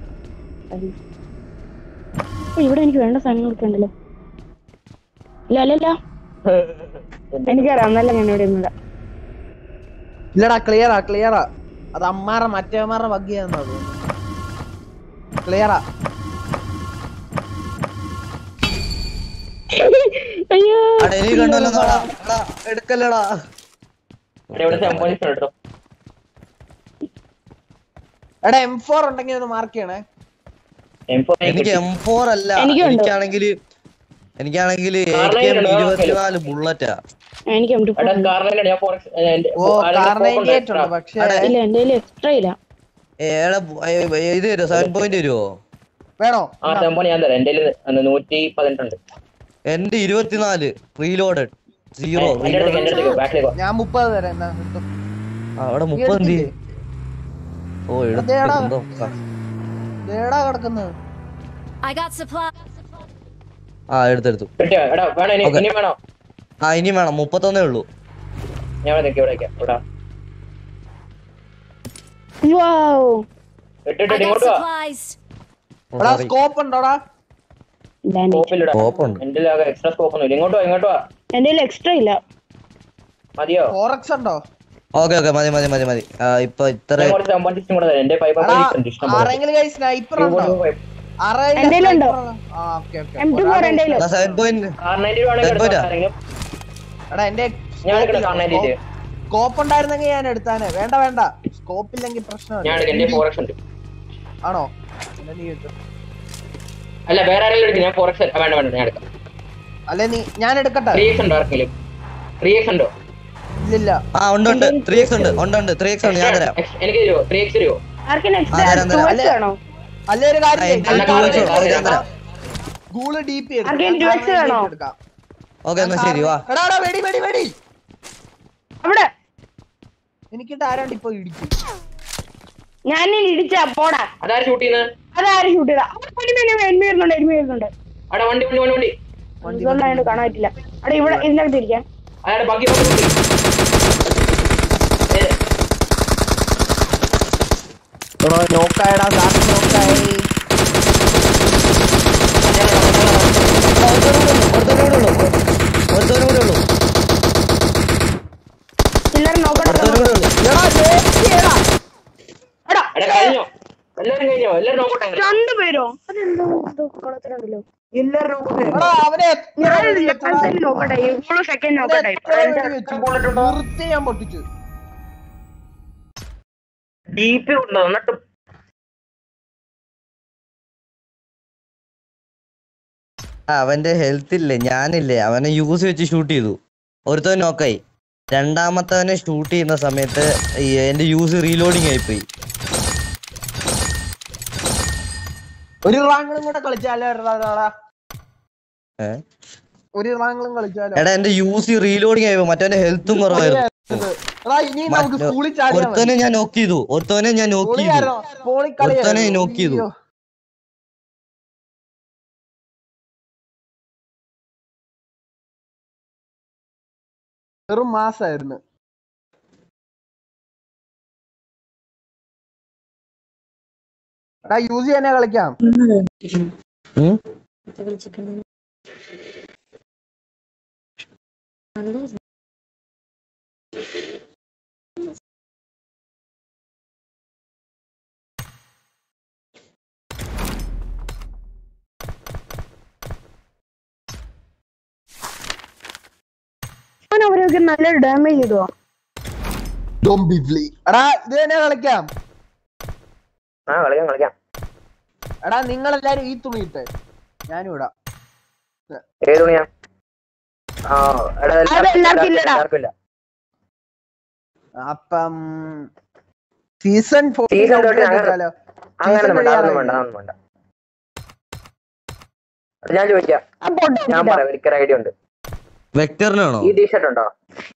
ഇവിടെ എനിക്ക് വേണ്ട സാധനങ്ങളൊക്കെ ഉണ്ടല്ലോ. ഇല്ല അല്ല ഇല്ല എനിക്കറിയാം നല്ല ഞാൻ ഇവിടെ ഒന്നുമില്ല. ഇല്ലടാ ക്ലിയറാ ക്ലിയറാ. അത് അമ്മാറ മറ്റേമാരുടെ വഗ്ഗിയാന്നാ തോന്നുന്നു. ക്ലിയറാ. അയ്യോ എടാ എനിക്ക് കണ്ടല്ലോ നോടാ. എടാ എടുക്കല്ലടാ. ഇവിടെ സെമ്പോളിസ് കേട്ടോ. എടാ എം ഫോർ ഉണ്ടെങ്കിൽ ഒന്ന് മാർക്ക് ചെയ്യണേ. എനിക്ക് എം ഫോർ അല്ല, എനിക്കുണ്ട്. എനിക്കാണെങ്കിൽ എനിക്കാണെങ്കിൽ ഇരുപത്തിനാല് ബുള്ളറ്റാ. എനിക്ക് എം ടു ഫോർ ഉണ്ട്. കാർണയിലാണ് ഞാൻ ഫോറക്സ് ഓ കാർണേറ്റ് ഉണ്ട് പക്ഷേ ഇല്ല എന്റെ കയ്യിൽ എക്സ്ട്രാ ഇല്ല. ഏടാ ഇത് തരുമോ? സെവൻ പോയിന്റ് തരുമോ? വേണോ? ആ സെമ്പോൺ ഞാൻ തരാം. എന്റെ നൂറ്റി പതിനെട്ടുണ്ട്. എന്റെ ഇരുപത്തിനാല് റീലോഡഡ് സീറോ. എന്റെ അടുത്തേക്ക് എന്റെ അടുത്തേക്ക് ബാക്കിലേക്ക് വാ. ഞാൻ മുപ്പത് തരാം. എന്നാ കിട്ടും. അവിടെ മുപ്പത് എന്ത്? ഓ ഇതേടാ. എടുത്തോ. ദേടാ കിടക്കുന്നത്. I got supply. ആ എടുത്തെടുത്തു. കിട്ടിയോ? എടാ വേണോ ഇനി Okay. ഇനി വേണോ? ആ ഇനി വേണം, മുപ്പത്തൊന്നേ ഉള്ളൂ. ഞാൻ ഇവിടെ നിൽക്കാം ഇവിടെ നിൽക്കാം ഇവിടെ. വൗ ഇട്ടിട്ട് I got ഇങ്ങോട്ട് വാ. supplies. ഓ, എടാ sorry. സ്കോപ്പ് ഉണ്ടോടാ? സ്കോപ്പിലിടാ. Scope ഉണ്ട്. എന്റെ ലാഗ എക്സ്ട്രാ സ്കോപ്പ് ഒന്നും ഇല്ല. ഇങ്ങോട്ട് വാ ഇങ്ങോട്ട് വാ. എന്റെ കയ്യിൽ എക്സ്ട്രാ ഇല്ല. മതിയോ? ഫോറക്സ് ഉണ്ടോ? ഓക്കെ ഓക്കെ മതി മതി മതി മതി. ആ, ഇപ്പൊ ഇത്ര ഞാൻ കുറച്ച് സെമ്പോൺ സിസ്റ്റം കൂടെ തരാം. എന്റെ ഫൈവ് എടാ ഉണ്ട് ഇഷ്ടം പോലെ. ആരെങ്കിലും കൈ സ്നൈപ്പർ ഉണ്ടോ? എന്റെ ഉണ്ടോ? ആ okay okay. M two four എന്റെ കയ്യിൽ. സെവൻ പോയിന്റ് കാർ നയൻറ്റി വേണമെങ്കിൽ സെവൻ പോയിന്റ്. എടുത്തോ ആരെങ്കിലും. എടാ എന്റെ ഞാൻ എടുക്കണം കാർ നയൻറ്റി. സ്കോപ്പ് ഉണ്ടായിരുന്നെങ്കിൽ ഞാൻ എടുത്താനെ. വേണ്ട വേണ്ട സ്കോപ്പ് ഇല്ലെങ്കിൽ ഞാൻ പ്രശ്നമില്ല. എടുക്കാം. എന്റെ ഫോറക്സ് ഉണ്ട്. ആണോ? എന്നാ നീ എടുത്തോ. അല്ല വേറെ ആരെങ്കിലും എടുക്കും. ഞാൻ ഫോറക്സ് വേണ്ട വേണ്ട ഞാൻ എടുക്കാം. അല്ലെ നീ ഞാൻ എടുക്കട്ടെ? ത്രീ എക്സ് ഉണ്ടോ ആർക്കെങ്കിലും? ത്രീ എക്സ് ഉണ്ടോ? ഇല്ലില്ല. ആ ഉണ്ട് ഉണ്ട് ത്രീ എക്സ് ഉണ്ട് ഉണ്ട് ഉണ്ട് ത്രീ എക്സ് ഉണ്ട്. ഞാൻ തരാം. Ex- എനിക്ക് തരുമോ? ത്രീ എക്സ് തരുമോ? ആർക്കും ആ, എക്സ്ട്രാ തരാം, തരാം. ടു എക്സ് വേണോ? അല്ലേ ഒരു കാര്യം ആ, ചെയ്യ്. എനിക്ക് ഞാൻ two കാർ X എടുക്കാം. ഓക്കെ ഞാൻ തരാം. ഗൂള് ഡി പി എടുക്കാം. ആർക്കെങ്കിലും two X വേണോ? ഓക്കെ എന്നാ ശരി വാ. എടാ എടാ വെടി വെടി വെടി. അവിടെ എനിക്കിട്ട് ആരാണ്ട് ഇപ്പൊ ഇടിക്കും. ഞാൻ ഇടിച്ചാ പോടാ. അതാര് ഷൂട്ട് ചെയ്യുന്നത്? അതാരും ഷൂട്ട് ചെയ്താ എരുമി വരുന്നുണ്ട് എരുമി വരുന്നുണ്ട്. അവിടെ വണ്ടി വണ്ടി വണ്ടി വണ്ടി ഇതുകൊണ്ടാണ് കാണാൻ പറ്റില്ല. അവിടെ ഇവിടെ ഇതിനകത്ത് ഇരിക്കാം. അയാളുടെ ബാക്കി ബാക്കി ബാക്കി. ഏ, എടാ നോക്കായടാ സാധനം നോക്കായി. ഒരുത്തനും കൂടെ ഉള്ളൂ ഒരുത്തനും കൂടെ ഉള്ളൂ. എല്ലാരും നോക്കട്ടെ. ഒരുത്തനും കൂടെ ഉള്ളൂ. എടാ ലേറ്റിയടാ. എടാ എടാ കഴിഞ്ഞോ? എല്ലാരും കഴിഞ്ഞോ? എല്ലാരും നോക്കട്ടെ. രണ്ടുപേരോ? അതെന്തോ എന്തോ കുളത്തിലുണ്ടല്ലോ. എല്ലാരും എടാ അവനെ എത്ര ഞാൻ വെടി വെച്ചടാ? ഞാൻ നോക്കട്ടെ ഇപ്പോഴും സെക്കൻഡ് നോക്കട്ടെ. എത്ര വെടി വെച്ചു? നിർത്തി ഞാൻ പൊട്ടിച്ചു. ഡി പി ഉണ്ടോ? എന്നിട്ട് ആ, അവന്റെ ഹെൽത്ത് ഇല്ലേ, ഞാനില്ലേ, അവനെ യൂസ് വെച്ച് ഷൂട്ട് ചെയ്തു. ഒരുത്തവൻ നോക്കായി. രണ്ടാമത്തവനെ ഷൂട്ട് ചെയ്യുന്ന സമയത്ത് ഈ എന്റെ യൂസ് റീലോഡിങ് ആയിപ്പോയി. ഒരു റാങ്ങളും കൂടെ കളിച്ചാലോ? ഏ? ഒരു റാങ്ങളും കളിച്ചാലോ? എടാ എന്റെ യൂസ് റീലോഡിങ് ആയിപ്പോ മറ്റവന്റെ ഹെൽത്തും കുറവായിരുന്നു. എടാ ഇനി നമുക്ക് സ്കൂളിൽ ചാടിയാ മതി. ഒരുത്തവനെ ഞാൻ നോക്ക് ചെയ്തു ഒരുത്തവനെ ഞാൻ നോക്ക് ചെയ്തു പൊളിയാരോ? പൊളിക്കളിയാ. ഒരുത്തനെ നോക്ക് ചെയ്തു. അയ്യോ. വെറും മാസായിരുന്നു. എടാ യൂസ് ചെയ്യാനേ കളിക്കാം. അവരൊക്കെ നല്ല ഡാമേജ് ചെയ്തോ. എടാ ഇത് തന്നെ കളിക്കാം. ആ കളിക്കാം കളിക്കാം. എടാ നിങ്ങളെല്ലാരും ഈ തുണി ഇട്ടേ, ഞാനും ഇടാം. ഏത് തുണിയാ? ആ എടാ അതെല്ലാവർക്കും ഇല്ലടാ. എല്ലാവർക്കും ഇല്ല. അപ്പം സീസൺ സീസൺ തൊട്ട് അങ്ങനെ അങ്ങനെ വേണ്ട, അതൊന്നും വേണ്ട, അതൊന്നും വേണ്ട. ഞാൻ ചോദിക്കാം, ഞാൻ പറയാം, എനിക്കൊരു ഐഡിയ ഉണ്ട്. വെക്ടറിനാണോ? ഈ ടീഷർട്ട് ഉണ്ടോ?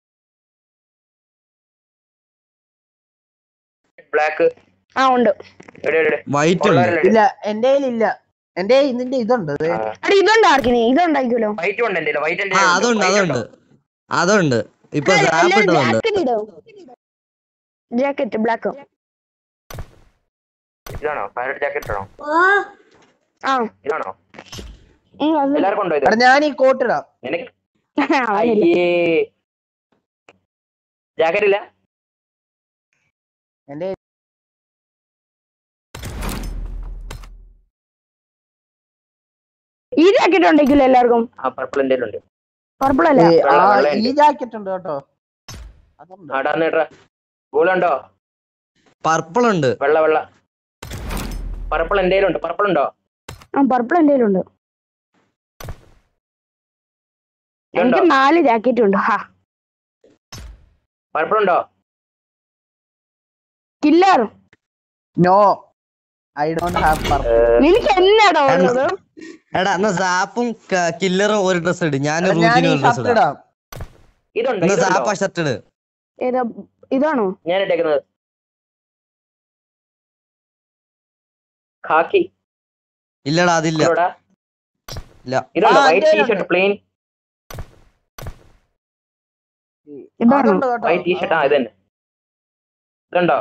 ബ്ലാക്ക്. ആ ഉണ്ട്. വൈറ്റ് ഇല്ല എന്റെ കയ്യിലില്ല. എന്റെ ഇതിന്റെ ഇതുണ്ട്. ഇതുണ്ട് ആർക്കിനി, ഇതുണ്ടായിക്കല്ലോ. വൈറ്റ് ഉണ്ട് എന്റെ വൈറ്റ്. ആ അതുണ്ട് അതുണ്ട് അതുണ്ട്. ഇപ്പൊ ജാക്കറ്റ് ബ്ലാക്ക്. ഇതാണോ പൈലറ്റ് ജാക്കറ്റ് ആണോ? ആ ഇതാണോ? എല്ലാവർക്കും ഉണ്ടോ ഇത്? ഞാൻ ഈ കോട്ട് ഇടാം. നിനക്ക് ജാക്കറ്റ് ഇല്ല? എന്റെ ഈ ജാക്കറ്റ് ഉണ്ടെങ്കിലോ എല്ലാവർക്കും? ആ പർപ്പിൾ എന്തെങ്കിലും ഉണ്ട്. പർപ്പിൾ അല്ല, ഈ ജാക്കറ്റ് ഉണ്ട് കേട്ടോ. ആടാ ഗോളുണ്ടോ? പർപ്പിൾ ഉണ്ട്. വെള്ള വെള്ള പർപ്പിൾ എന്തെങ്കിലും ഉണ്ട്. പർപ്പിൾ ഉണ്ടോ? ആ പർപ്പിൾ എന്തെങ്കിലും ഉണ്ട്. എനിക്ക് നാല് ജാക്കറ്റ് ഉണ്ട്. ഹാ പർപ്പിൾ ഉണ്ടോ? Killer. No I don't have purple. നിനക്ക് എന്നാടാ ഉള്ളത്? എടാ എന്നാ സാപ്പും കില്ലറും ഒരു ഡ്രസ് ഇട്. ഞാൻ ഞാൻ ഈ ഷർട്ട് ഇടാം. ഇതുണ്ടോ? സാപ്പ ഷർട്ട് ഇട്. ഏതാ ഇതാണോ ഞാൻ ഇട്ടേക്കുന്നത്? ഖാക്കി. ഇല്ലടാ അതില്ല. ഇല്ല. ഇതുണ്ടോ? White T shirt plain. ഇതാണോ? White T shirt. ആ ഇത് തന്നെ. ഇതുണ്ടോ?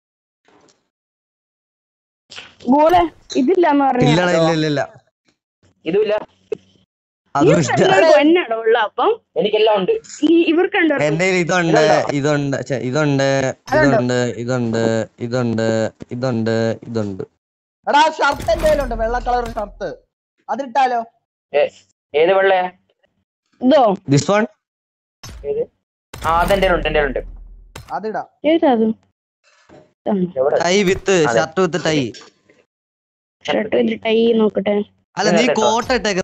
ഗോളെ ഇതില്ലെന്ന് പറഞ്ഞു. ഇല്ലടാ ഇല്ല ഇല്ല ഇല്ല. ഇതുമില്ല. അതും ഇഷ്ട. എന്നാടോ ഉള്ള അപ്പം? എനിക്കെല്ലാം ഉണ്ട്. ഇവർക്കുണ്ടോ? എന്റെ ഇതുണ്ട് ഇതുണ്ട് ഛെ, ഇതുണ്ട് ഇതുണ്ട് ഇതുണ്ട് ഇതുണ്ട് ഇതുണ്ട് ഇതുണ്ട്. എടാ ഷർട്ട് എന്തേലും ഉണ്ട്, വെള്ള കളർ ഷർട്ട്, അതിട്ടാലോ? ഏത് വെള്ളയാ? ഇതോ? This one. ഏത്? ആ അതെന്റെ ഉണ്ട്, എന്റെ ഉണ്ട്. അതിടാം. ഏതാ അത്? Tie with shirt with tie. Shirt with tie നോക്കട്ടെ. അല്ല നീ കോട്ട ഇട്ടേക്ക.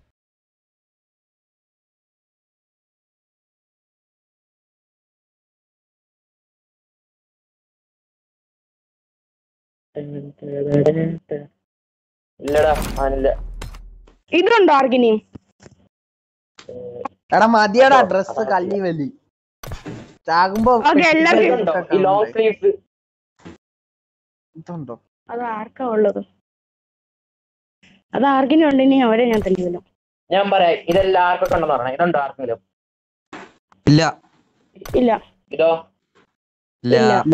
ഇല്ലടാ ആനില്ല. ഇതുണ്ടോ ആർക്കിനി? എടാ മതിയടാ ഡ്രസ് കല്ലി വലി ചാകുമ്പോ. ഈ ലോങ് സ്ലീവ്സ് ഇതുണ്ടോ? അത് ആർക്കാ ഉള്ളത്? അത് ആർക്കിനും ഉണ്ടെങ്കിൽ അവരെ ഞാൻ തല്ലിയല്ലോ. ഞാൻ പറയാം, ഇതെല്ലാം ആർക്കൊക്കെ ഉണ്ടെന്ന് പറഞ്ഞ. ഇതുണ്ടോ ആർക്കെങ്കിലും? ഇല്ല ഇല്ല. ഇതോ? ഇല്ല ഇല്ല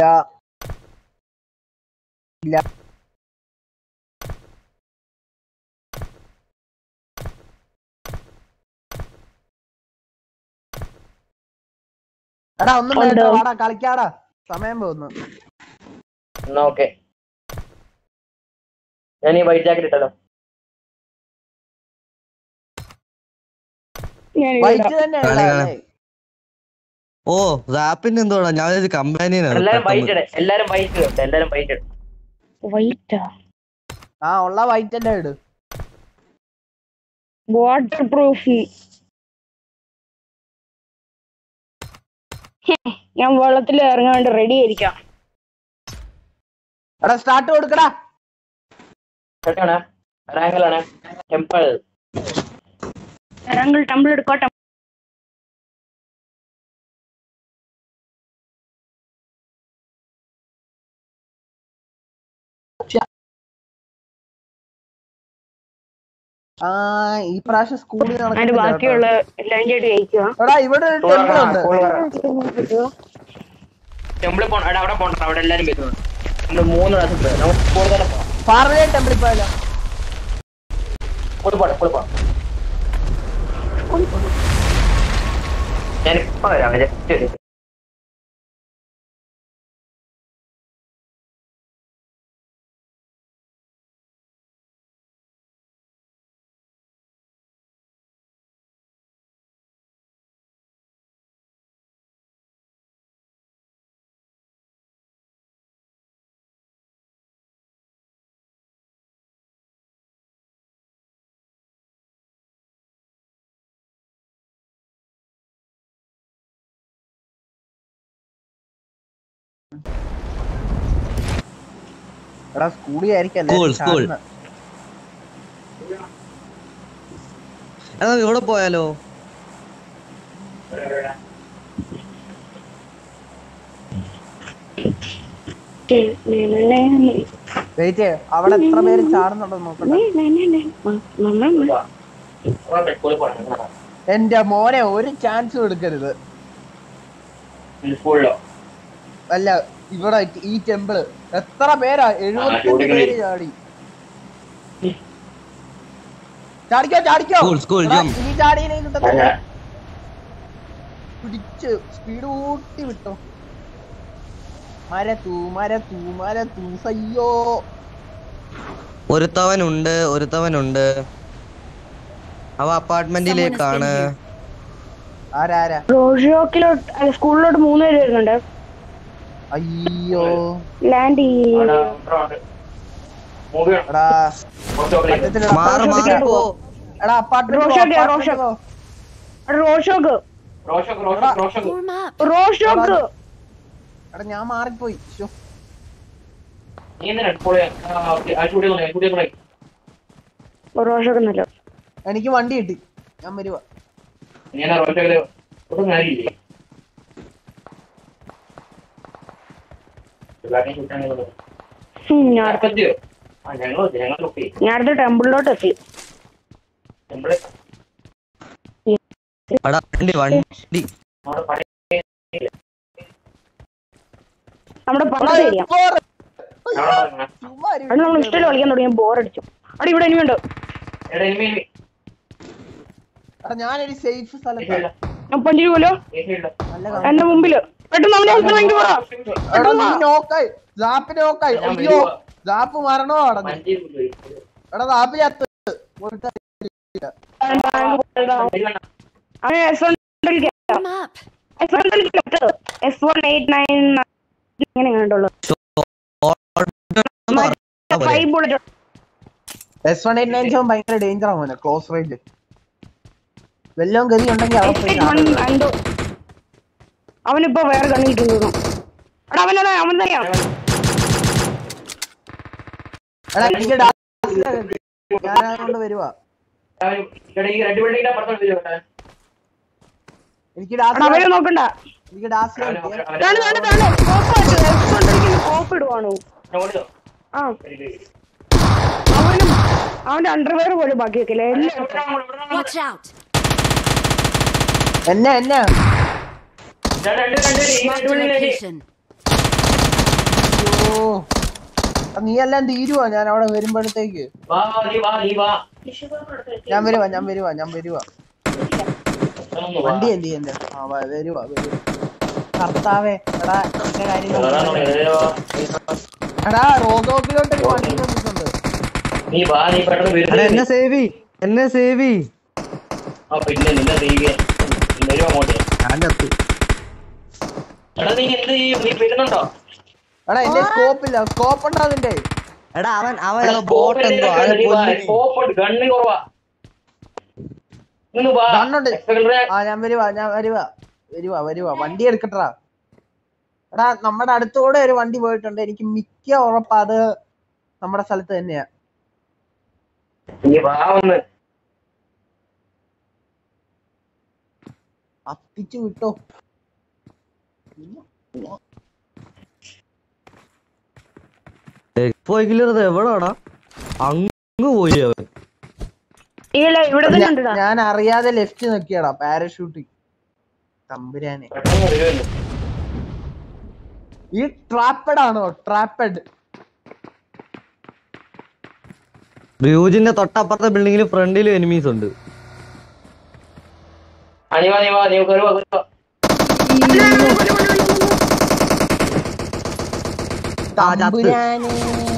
ഇല്ല. എടാ ഒന്നും വേണ്ട, വാടാ കളിക്കാടാ, സമയം പോകുന്നു. എന്നാ ഓക്കെ, ഞാൻ ഈ വൈറ്റ് ജാക്കറ്റ് ഇട്ടല്ലോ. വൈറ്റ് തന്നെ ഓ റാപ്പിന് എന്തോടാ? ഞാൻ കമ്പാനിയനാണ്. എല്ലാരും വൈറ്റ് ഇട, എല്ലാരും വൈറ്റ് ഇട, എല്ലാരും വൈറ്റ് ഇട. വൈറ്റാ? ആ ഉള്ള വൈറ്റ് അല്ലേ ഇട്. Water proof. ഞാൻ വെള്ളത്തിൽ ഇറങ്ങാണ്ട് റെഡി ആയിരിക്കാം. എടാ സ്റ്റാർട്ട് കൊടുക്കടാ. റാങ്കിലാണ് ടെമ്പിൾ. റാങ്കിൽ ടെമ്പിൾ എടുക്കോട്ടെ. ആ ഈ പ്രാവശ്യം സ്കൂളിൽ അതിന്റെ ബാക്കിയുള്ള എല്ലാവരും ചേട്ടി കഴിക്കുക. എടാ ഇവിടെ ഒരു ടെമ്പിൾ ഉണ്ട്. ടെമ്പിൾ പോണ, അവിടെ പോണ്ട, അവിടെ എല്ലാരും വരുന്നുണ്ട്. നമ്മള് മൂന്ന് പ്രാവശ്യം പോയി, നമുക്ക് കൂടുതലും പോവാം. പാർലേ ടെമ്പിളിൽ പോയാലോ? ഞാനിപ്പോ വരാം, ജസ്റ്റ് എടാ സ്കൂളിൽ ആയിരിക്കും School, school. എന്നാ ഇവിടെ പോയാലോ? വെയിറ്റ് അവിടെ എത്ര പേര് ചാടുന്നുണ്ടോ നോക്കട്ടെ. എന്റെ മോനെ ഒരു ചാൻസും എടുക്കരുത്. അല്ല ഇവിടെ ഈ ടെമ്പിള് എത്ര പേരാ? എഴുപത്തി പേര് ചാടി. ചാടിക്കോ ചാടിക്കോ. School, school, jump. ഇനി ചാടിയില്ലേ കിട്ടത്തില്ല. പിടിച്ച് സ്പീഡ് കൂട്ടി വിട്ടോ. മരത്തൂ മരത്തൂ മരത്തൂ സയ്യോ. ഒരുത്തവനുണ്ട് ഒരുത്തവനുണ്ട് അവ അപ്പാർട്ട്മെന്റിലേക്കാണ്. ആരാരാ? റോഷിയോക്കിലോട്ട് അല്ല സ്കൂളിലോട്ട് മൂന്ന് പേര് വരുന്നുണ്ട്. അയ്യോ ലാൻഡ് എടാ മാറ് മാറി പോ. എടാ അപ്പാർട്ട്മെന്റ് റോഷോക്ക് Warm up. റോഷോക്ക് എടാ ഞാൻ മാറിപ്പോയി. ശ്ശോ. റോഷോക്ക് എന്നല്ലോ. എനിക്ക് വണ്ടി കിട്ടി, ഞാൻ വരുവാ. ഞാൻ അടുത്ത ടെമ്പിളിലോട്ട് എത്തി. എടാ, വണ്ടി വണ്ടി നമ്മുടെ പണം ശരിയാ. അത് നമ്മൾ ഇഷ്ടമല്ല കളിക്കാൻ തുടങ്ങിയ ബോറടിച്ചു. അവിടെ ഇവിടെ ഇനി ഉണ്ടോ? എടാ ഞാനൊരു സേഫ് സ്ഥലത്താണ്. ഞാൻ പഞ്ചിരി പോലോ എന്റെ മുമ്പില് പെട്ടെന്ന് അവനെ ഭയങ്കര എടാ നീ നോക്കായി ജാപ്പ് നോക്കായി. അയ്യോ ജാപ്പ് മരണോ അടഞ്ഞു. എടാ ജാപ്പ് ചത്ത്. Warm up. ഇങ്ങനെ കണ്ടുള്ളൂ. S one eight nine seven ഭയങ്കര ഡേഞ്ചർ ആണ് ക്ലോസ് റേഞ്ച്. വല്ലോം ഗതി ഉണ്ടെങ്കിൽ അവനിപ്പോ വേറെ കണ്ണിട്ടുണ്ടോ? എടാ അവനതാ അവൻ തന്നെയാ. എടാ എനിക്ക് ഞാൻ അതുകൊണ്ട് വരുവാ. എനിക്ക് അവരെ നോക്കണ്ട. എനിക്ക് ഡാസ് കോപ്പ് ഇടുവാണോ? ആ അവനും അവന്റെ അണ്ടർവെയർ പോലും ബാക്കി വെക്കില്ലേ. Watch out. എന്നെ എന്നെ Marked a location. ഓ നീ എല്ലാം തീരുവാ. ഞാൻ അവിടെ വരുമ്പോഴത്തേക്ക് ഞാൻ വരുവാ ഞാൻ വരുവാ ഞാൻ വരുവാ. വണ്ടി എന്ത് ചെയ്യുന്നത്? ആ വരുവാ വരുവാ. കർത്താവേ എടാ എന്റെ കാര്യം എടാ റോഗോക്കിലോട്ട് ഒരു വണ്ടി വന്നിട്ടുണ്ട്. എടാ, എന്നെ സേവി എന്നെ സേവി ഞാൻ ചത്തു. എടാ എന്റെ സ്കോപ്പില്ല. സ്കോപ്പ് ഉണ്ടോ അതിന്റെ? എടാ അവൻ അവൻ ബോട്ട് എന്തോ ഗണ്ണുണ്ട്. ആ ഞാൻ വരുവാ ഞാൻ വരുവാ വരുവാ വരുവാ. വണ്ടി എടുക്കട്ടാ. എടാ നമ്മുടെ അടുത്തോടെ ഒരു വണ്ടി പോയിട്ടുണ്ട്. എനിക്ക് മിക്ക ഉറപ്പാ അത് നമ്മുടെ സ്ഥലത്ത് തന്നെയാ. അപ്പിച്ചു വിട്ടോ. പോയിക്കില്ലത് എവിടാടാ? അങ്ങ് പോയി അവൻ. ഞാൻ അറിയാതെ ലെഫ്റ്റ് നോക്കിയാടാ പാരഷൂട്ട്. തമ്പുരാനെ ഈ ട്രാപ്പഡ് ആണോ? ട്രാപ്പഡ്. ബ്യൂജിന്റെ തൊട്ടപ്പുറത്തെ ബിൽഡിങ്ങിൽ ഫ്രണ്ടിലും എനിമീസ് ഉണ്ട്. തമ്പുരാനെ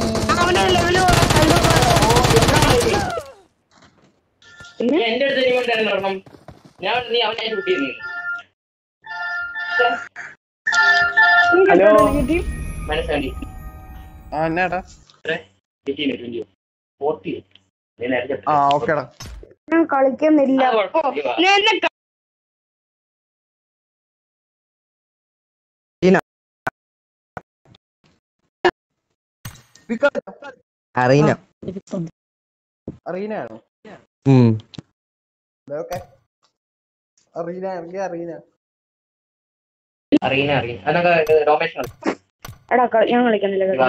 എന്റെ അടുത്ത് ഞാൻ നീ അവനെ ഷൂട്ട് ഹലോ മനസ്സിലായി. ആ എന്നാടാ? ആ ഓക്കേടാ. ഞാൻ കളിക്കുന്നില്ല. അറീന അറീനയാണോ? ഉം ഓക്കെ അറീന ആണെങ്കിൽ അറീന. അറിയുന്ന അറിയുന്ന അതൊക്കെ രമേശ് എടാ കളി- ഞാൻ കളിക്കുന്നില്ല കേട്ടോ.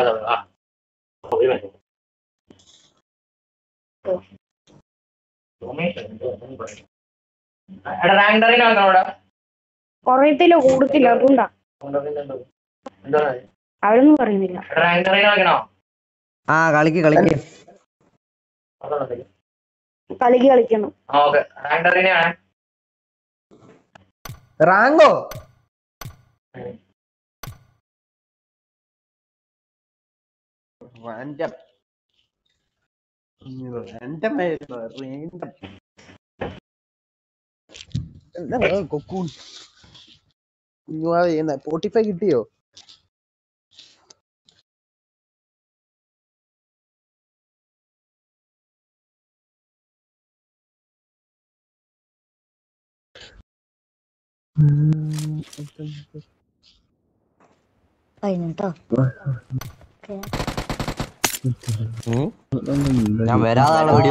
കുറയത്തില്ല കൂടത്തില്ല അതുകൊണ്ടാ അവരൊന്നും പറയുന്നില്ല. ആ കളിക്ക് കളിക്ക് കളിക്ക് കളിക്കണം. റാങ്കോ റാൻഡം റാൻഡം ആയിരുന്നു റാൻഡം. എന്താ കൊക്കൂൺ കുഞ്ഞുവാ ചെയ്യുന്ന ഫോർട്ടി ഫൈവ് കിട്ടിയോ? കഴിഞ്ഞോ? ഞാൻ വരാതാണ് വീഡിയോ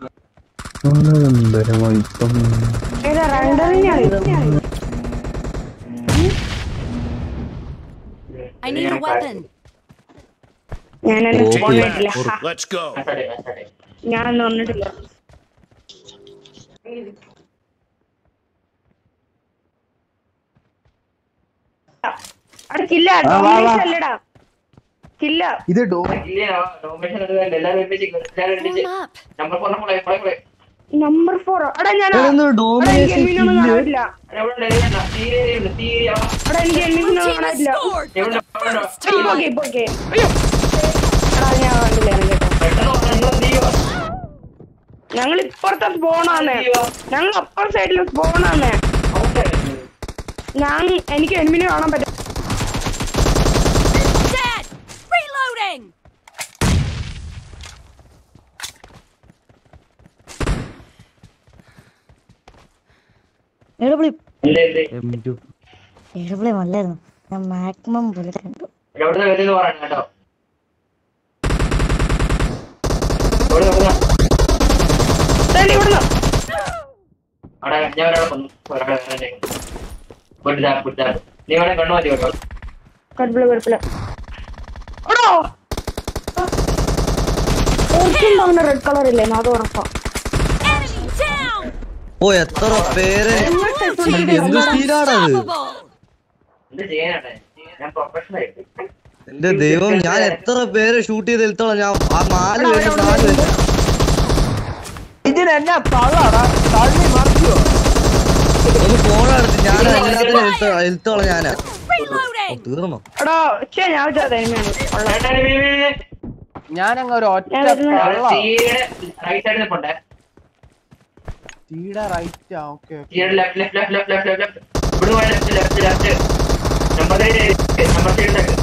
ഏതാ റണ്ടറിനാണ് ഇത്? I need a weapon. ഞാനൊന്നും ഫോൺ വേണ്ടില്ല. Let's go. ഞാനൊന്നും വന്നിട്ടില്ല. അവിടെ കില്ല അല്ലടാ കില്ല ഇത് ഡോ നമ്പർ ഫോർ. എടാ ഞാൻ എനിക്ക് എനിമിനൊന്നും കാണാനില്ല. എടാ എനിക്ക് എനിമിനൊന്നും കാണാനില്ല. ഇപ്പൊ ഓക്കെ ഇപ്പൊ ഓക്കെ. അയ്യോ എടാ ഞാൻ കണ്ടില്ല കേട്ടോ. ഞങ്ങൾ ഇപ്പുറത്തെ സ്പോണാന്നേ. ഞങ്ങൾ അപ്പർ സൈഡിൽ സ്പോണാന്നേ. ഞാൻ എനിക്ക് എനിമിനെ കാണാൻ പറ്റും. Dead. Reloading. എഴുപളി എഴുപളി നല്ലായിരുന്നു. ഞാൻ മാക്സിമം പോലെ കണ്ടു. റെഡ് കളർ ഇല്ലേ അത് ഉറപ്പാ. Enemy down. ഓ എത്ര പേര് എന്ത് സ്പീഡാണത്. എന്റെ ദൈവം ഞാൻ എത്ര പേര് ഷൂട്ട് ചെയ്ത് എത്തോളാം. ഞാൻ ആ നാല് പേര് നാല് പേര് ഇതിനെന്നാ തള്ളാടാ തള്ളി മറിയോ? ഒന്ന് ഫോണെടുത്ത് ഞാൻ എല്ലാത്തിനും എത്തോളാം. ഞാനാ Reloading. തീർന്നോ? എടാ പക്ഷേ ഞാൻ വിചാരിച്ചത് എനിമിയാണ്. ഞാനങ്ങ് ഒരു ഒറ്റ ഞാൻ വരുന്നു. തള്ള റൈറ്റ് സൈഡിൽ പോണ്ടേ. തീടെ റൈറ്റ് ആ okay Here left left left left left left left. ഇവിടെ പോയ left left left. Number three number three ഉണ്ട്.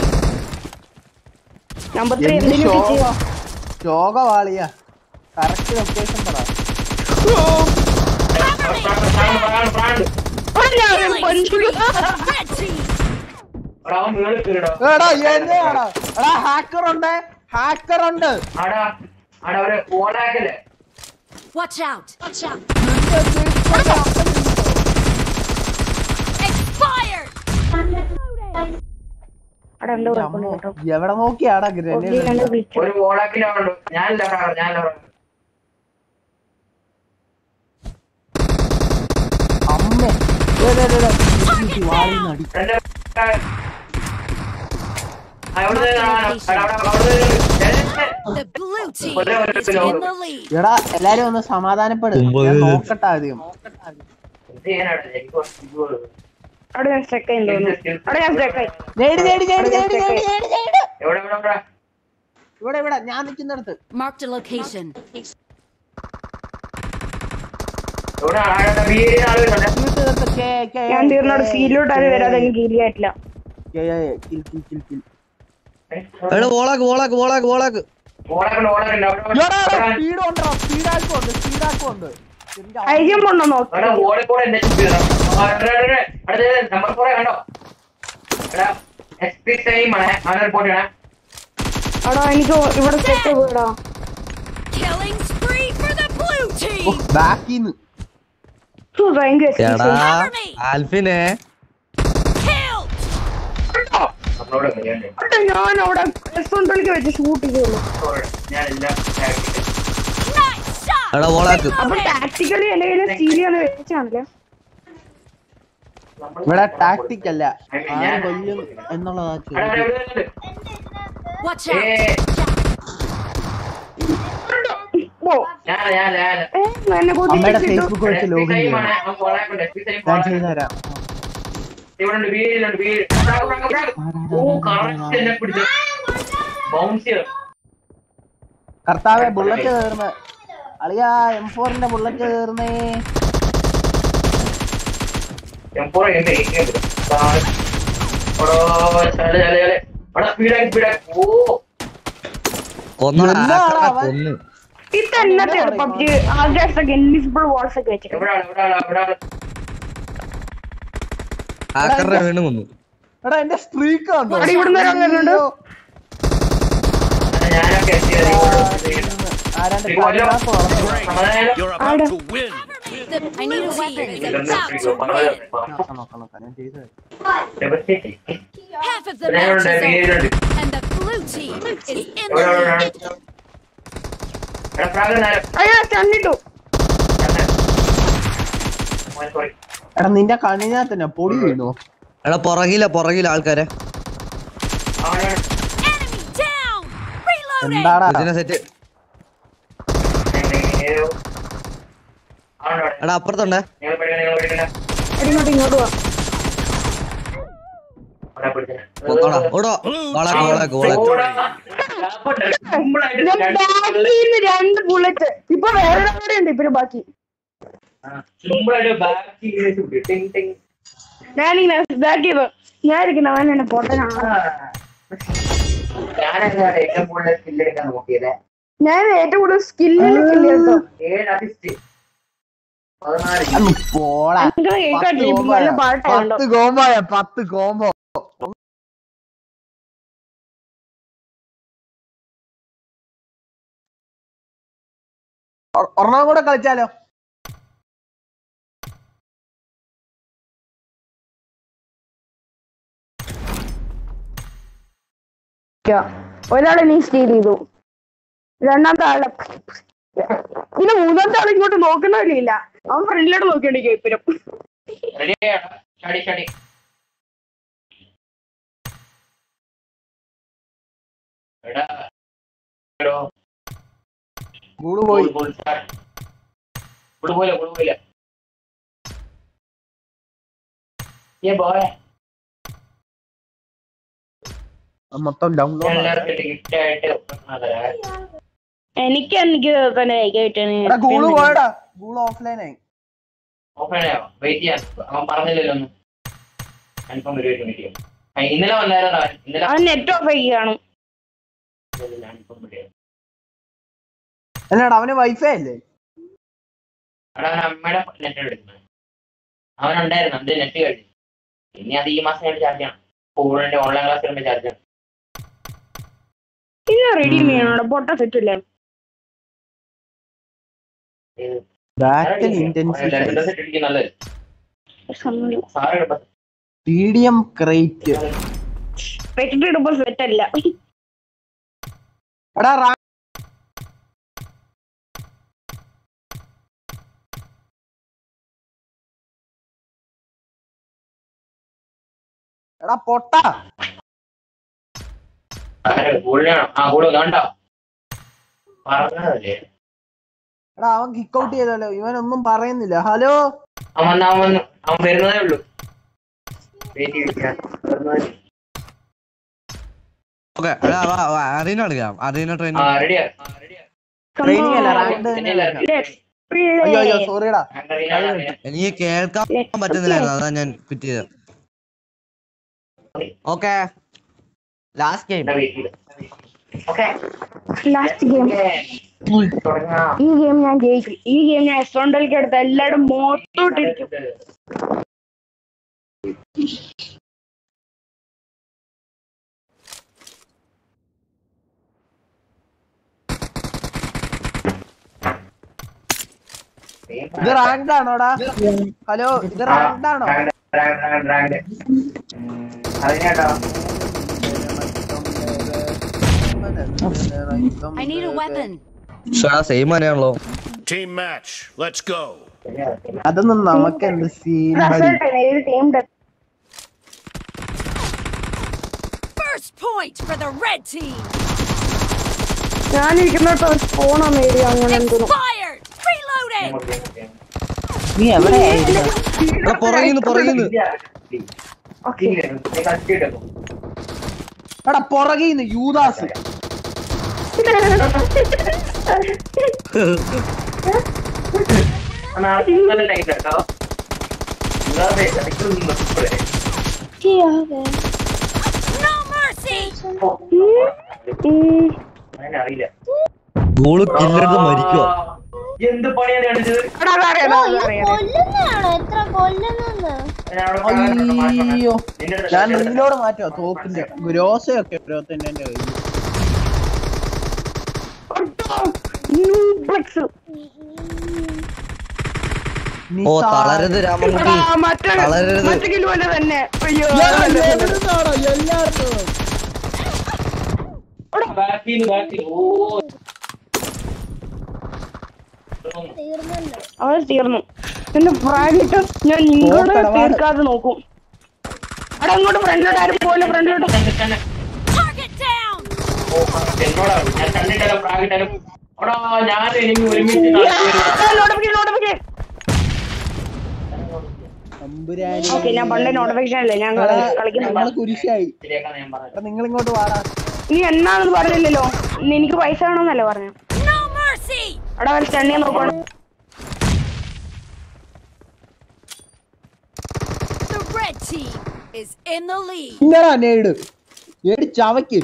നമ്പർ ത്രീ എന്ത് എന്തിനു ശോക കിട്ടിയോ? ശോകവാളിയാ. കറക്റ്റ് ലൊക്കേഷൻ പറ. Red team. എടാ എന്നെയാടാ എടാ ഹാക്കർ ഉണ്ട് ഹാക്കർ ഉണ്ട്. ആടാ ആടാ ഒരു ഓടാക്കല്ലേ. Watch out. Watch out. Expired. അവിടെ എന്തോ കുഴപ്പമുണ്ട് കേട്ടോ. എവിടെ നോക്കിയാടാ ഗ്രനേഡ്? ഒരു ഓടാക്കിലുണ്ട്. ഞാനല്ല ഞാനല്ല അമ്മേ വാളി നടി. The blue team is in the lead. എടാ എല്ലാരും ഒന്ന് സമാധാനപ്പെടും. ഞാൻ നോക്കട്ടെ ആദ്യം. അവിടെ ഞാൻ സ്റ്റക്ക് ആയി തോന്നുന്നു. അവിടെ ഞാൻ സ്റ്റക്ക് ആയി. നേടി നേടി നേടി നേടി നേടി നേടി നേടി. എവിടെ എവിടെ ഇവിടെ ഇവിടെ ഞാൻ നിൽക്കുന്നിടത്ത്. Marked a location. എവിടെ ആടെ വീടിന് ആളുകളുണ്ട്. വീട്ടിനകത്ത് കേ കേ ഞാൻ തീർന്നോട് സീലോട്ട് അത് വരാതെ എനിക്ക് കിൽ ആയിട്ടില്ല. കേ കിൽ കിൽ കിൽ കിൽ. എടാ വോളാക്ക് വോളാക്ക് വോളാക്ക് വോളാക്ക് ഓടാക്കണ്ട ഓടാക്കണ്ട. എടാ സ്പീഡ് ഉണ്ടോ? സ്പീഡ് ആക്കുണ്ട് സ്പീഡ് ആക്കുണ്ട്. ഐക്യം കൊണ്ടോ നോക്കി. എടാ ഓടിക്കൂടെ എന്റെ അടുത്ത നമ്പർ ഫോർ കണ്ടോ? എടാ എസ് പി ടൈം ആണ് അവനെ റിപ്പോർട്ട് ചെയ്യണേ. എടാ എനിക്ക് ഇവിടെ സെറ്റ് പോയിടാ. Killing spree for the blue team. ബാക്കിന്ന് ഭയങ്കര എടാ ആൽഫിനെ Killed. നമ്മളോട് കളിയാണ്ട് ഞാൻ അവിടെ എസ് വണ്ണിലേക്ക് വെച്ച് ഷൂട്ട് ചെയ്തോളൂ. ഞാൻ എല്ലാം Nice shot. എടാ ഓളാക്ക് അപ്പൊ ടാക്ടിക്കലി എന്റെ കയ്യില് സ്റ്റീലിയാണ് വെച്ചാണല്ലേ. ഇവിടെ ടാക്ടിക് അല്ല ആരും കൊല്ലും എന്നുള്ളതാ ചോദ്യം. Watch out. ഓ ഞാൻ ഞാൻ ഞാൻ ഏ, എന്നെ കൊതി അമ്മയുടെ വെച്ചിട്ടു. ഫേസ്ബുക്ക് വെച്ച് ലോഗിൻ ചെയ്യണം. ഞാൻ ചെയ്തു തരാം. ഇവിടുണ്ട് വീടിലുണ്ട് വീട് ഓ കറക്റ്റ് എന്നെ പിടിച്ചു ബൗൺസ് കർത്താവെ ബുള്ളറ്റ് കയറുന്ന അളിയാ എം ഫോറിന്റെ ബുള്ളറ്റ് കയറുന്നേ. കൊന്നടാ എന്നാടാ ആക്കടാ, അവൻ? കൊന്ന് ഇത് എന്നത്തെ പബ്ജി ആദ്യമൊക്കെ ഇൻവിസിബിൾ വാൾസ് ഒക്കെ വെച്ചിട്ട് ആക്കറിനെ വീണ്ടും കൊന്നു. എടാ എന്റെ സ്ട്രീക്ക് കണ്ടോ? എടാ, ഇവിടുന്ന് ഒരാൾ വരുന്നുണ്ട്. ഞാനൊക്കെ ആരാണ്ട് കളിയാക്ക് വളർന്നു. You're about to win. The I need a weapon is about to win. നോക്കാം, നോക്കാം, നോക്കാം. ഞാൻ ചെയ്തു തരാം. Half of the match is over, and the blue team is in the lead. അയ്യോ കണ്ടിട്ടു. എടാ നിന്റെ കണ്ണിനകത്ത് തന്നെ പൊടി വീണു. എടാ പുറകില പുറകില ആൾക്കാരെ Enemy down. Reloading. എന്താടാ ഇതിനെ സെറ്റ്. എടാ അപ്പുറത്തുണ്ടേ ഇങ്ങോട്ട് ഇങ്ങോട്ട് വാ. കൊന്നോടാ ഓടോ വളക്ക് വളക്ക് വളക്ക് ഞാൻ ബാക്കിന്ന് രണ്ട് ബുള്ളറ്റ് ഇപ്പൊ വേറെ കൂടെ ഉണ്ട് ഇപ്പൊ ബാക്കി. ഞാനിങ്ങനെ ബാക്ക് ചെയ്തു. ഞാൻ ഇരിക്കുന്ന അവൻ എന്നെ പൊട്ടനാണ്. ഞാൻ ഏറ്റവും കൂടുതൽ സ്കില്ലിൽ സ്കില്ല് ചെയ്തോ. അന്ന് പോടാ. നിങ്ങളെ കേൾക്കാട്ടില്ല ഇപ്പൊ നല്ല പാട്ടാണോ. പത്ത് കോമ്പോയ പത്ത് കോമ്പോ. ഒ- ഒരെണ്ണം കൂടെ കളിച്ചാലോ? ഒരാളെ നീ സ്റ്റീൽ ചെയ്തു. രണ്ടാമത്തെ ആളെ പിന്നെ മൂന്നാമത്തെ ആൾ ഇങ്ങോട്ട് നോക്കണില്ല. അവൻ ഫ്രണ്ടിലോട്ട് നോക്കിയോണ്ടിരിക്കും ഇപ്പഴും. ഗൂള് പോയി. മൊത്തം ഡൗൺലോഡ്. എനിക്ക് എനിക്ക് തന്നെ എടാ ഗൂള് പോയടാ. ഗൂള് ഓഫ്ലൈൻ ആയി. വെയിറ്റ് ചെയ്യാൻ അവൻ പറഞ്ഞില്ലല്ലോ ഒന്നും കൺഫേം വരുമായിരിക്കും. ഇന്നലെ വന്നായിരുന്നോ ഇന്നലെ അവൻ നെറ്റ് ഓഫ് ആയി കാണും. എന്നാടാ അവന് വൈഫൈ അല്ലേ? അവിടെ അവൻ അമ്മയുടെ നെറ്റ് എടുക്കുന്നത് അവനുണ്ടായിരുന്നു. അത് നെറ്റ് കഴിഞ്ഞു. ഇനി അത് ഈ മാസം ഞാൻ ചാർജ് ചെയ്യണം. സ്കൂളിന്റെ ഓൺലൈൻ ക്ലാസ് വരുമ്പോൾ ചാർജ് ചെയ്യണം. ഇത് റെഡി ചെയ്യണോ പൊട്ട സെറ്റ് ഇല്ലേ? Battle intensity. നല്ലത് സാറ് സ്റ്റേഡിയം ക്രേറ്റ്. വെച്ചിട്ട് ഇടുമ്പോ സെറ്റ് അല്ല. എടാ റാ- എടാ പൊട്ട. കൂടുതലാണോ? ആ കൂടുതൽ കണ്ടോ പറഞ്ഞതല്ലേ. എടാ അവൻ കിക്ക് ഔട്ട് ചെയ്തല്ലോ. ഇവനൊന്നും പറയുന്നില്ല. ഹലോ അവൻ അവൻ അവൻ വരുന്നതേ ഉള്ളൂ. വെയിറ്റ് ചെയ്തിരിക്കാൻ ഓക്കെ അറീന കളിക്കാം. അറീന ആ ട്രെയിനിങ് റെഡിയാ ട്രെയിനിങ് അല്ല റാങ്ക് തന്നെ കളിക്കാം. അയ്യോ അയ്യോ സോറിടാ. എനിക്ക് കേൾക്കാൻ പറ്റുന്നില്ലായിരുന്നു. അതാ ഞാൻ ക്വിറ്റ് ചെയ്തത്. Okay last game. Last game. ഈ ഗെയിം ഞാൻ ജയിക്കും. ഈ ഗെയിം ഞാൻ എസ് വണ്ണിലേക്ക് എടുത്ത എല്ലാവരും മൊത്തോട്ടിരിക്കും. ഇത് റാങ്ക്ഡ് ആണോടാ? ഹലോ, ഇത് റാങ്ക്ഡ് ആണോ? I need a weapon. Same ആണല്ലോ. Team match. Let's go. അതൊന്നും നമുക്ക് എന്ത് scene. First point for the red team. ഞാനിരിക്കുന്നിടത്ത് ഫോണോ മേടി അങ്ങനെ എന്തോ. Expired. Reloading. നീ എവിടെയായിരുന്നു? പുറകിന്ന് പുറകിന്ന് എടാ പുറകിന്ന് യൂദാസ്. No mercy. ഗോള് കില്ലെടുത്ത് മരിക്കുക. എന്ത് പണിയാണ് കാണിച്ചത്? അയ്യോ, ഞാൻ റീലോട് മാറ്റോ തോക്കിന്റെ ഗ്രോസയൊക്കെ ഇരുപത്തിൻ്റെ കയ്യിൽ. ഓ തളരരുത് രാമൻകുട്ടി, തളരരുത്. തന്നെ അയ്യോ എല്ലാവർക്കും ബാക്കിന്ന് ബാക്കി. ഓ അവൻ തീർന്നു. എന്റെ ഫ്രാഗിട്ട് ഞാൻ ഇങ്ങോട്ട് തീർക്കാതെ നോക്കും. അവിടെ അങ്ങോട്ട് ഫ്രണ്ടിലോട്ട് ആരും പോലെ ഫ്രണ്ടിലോട്ട്. Target down. എന്നോടാ ഞാൻ കണ്ടിട്ടല്ലോ പ്രാഗിട്ടാലും. എടാ ഞാൻ എനിക്ക് ഒരുമിച്ച് ഓക്കെ, ഞാൻ പണ്ട് നോട്ടിഫിക്കേഷൻ അല്ലേ ഞാൻ കളിക്കുന്നത്. കുരിശായി. നിങ്ങൾ ഇങ്ങോട്ട് വാടാ. നീ എന്നാണെന്ന് പറഞ്ഞില്ലല്ലോ, എനിക്ക് പൈസ വേണമെന്നല്ലേ പറഞ്ഞു. No mercy. അവിടെ അവൻ സ്റ്റണ്ണിയെ നോക്കണം. The red team is in the lead. ഇങ്ങടാ നേട് ഏട് ചവയ്ക്ക്.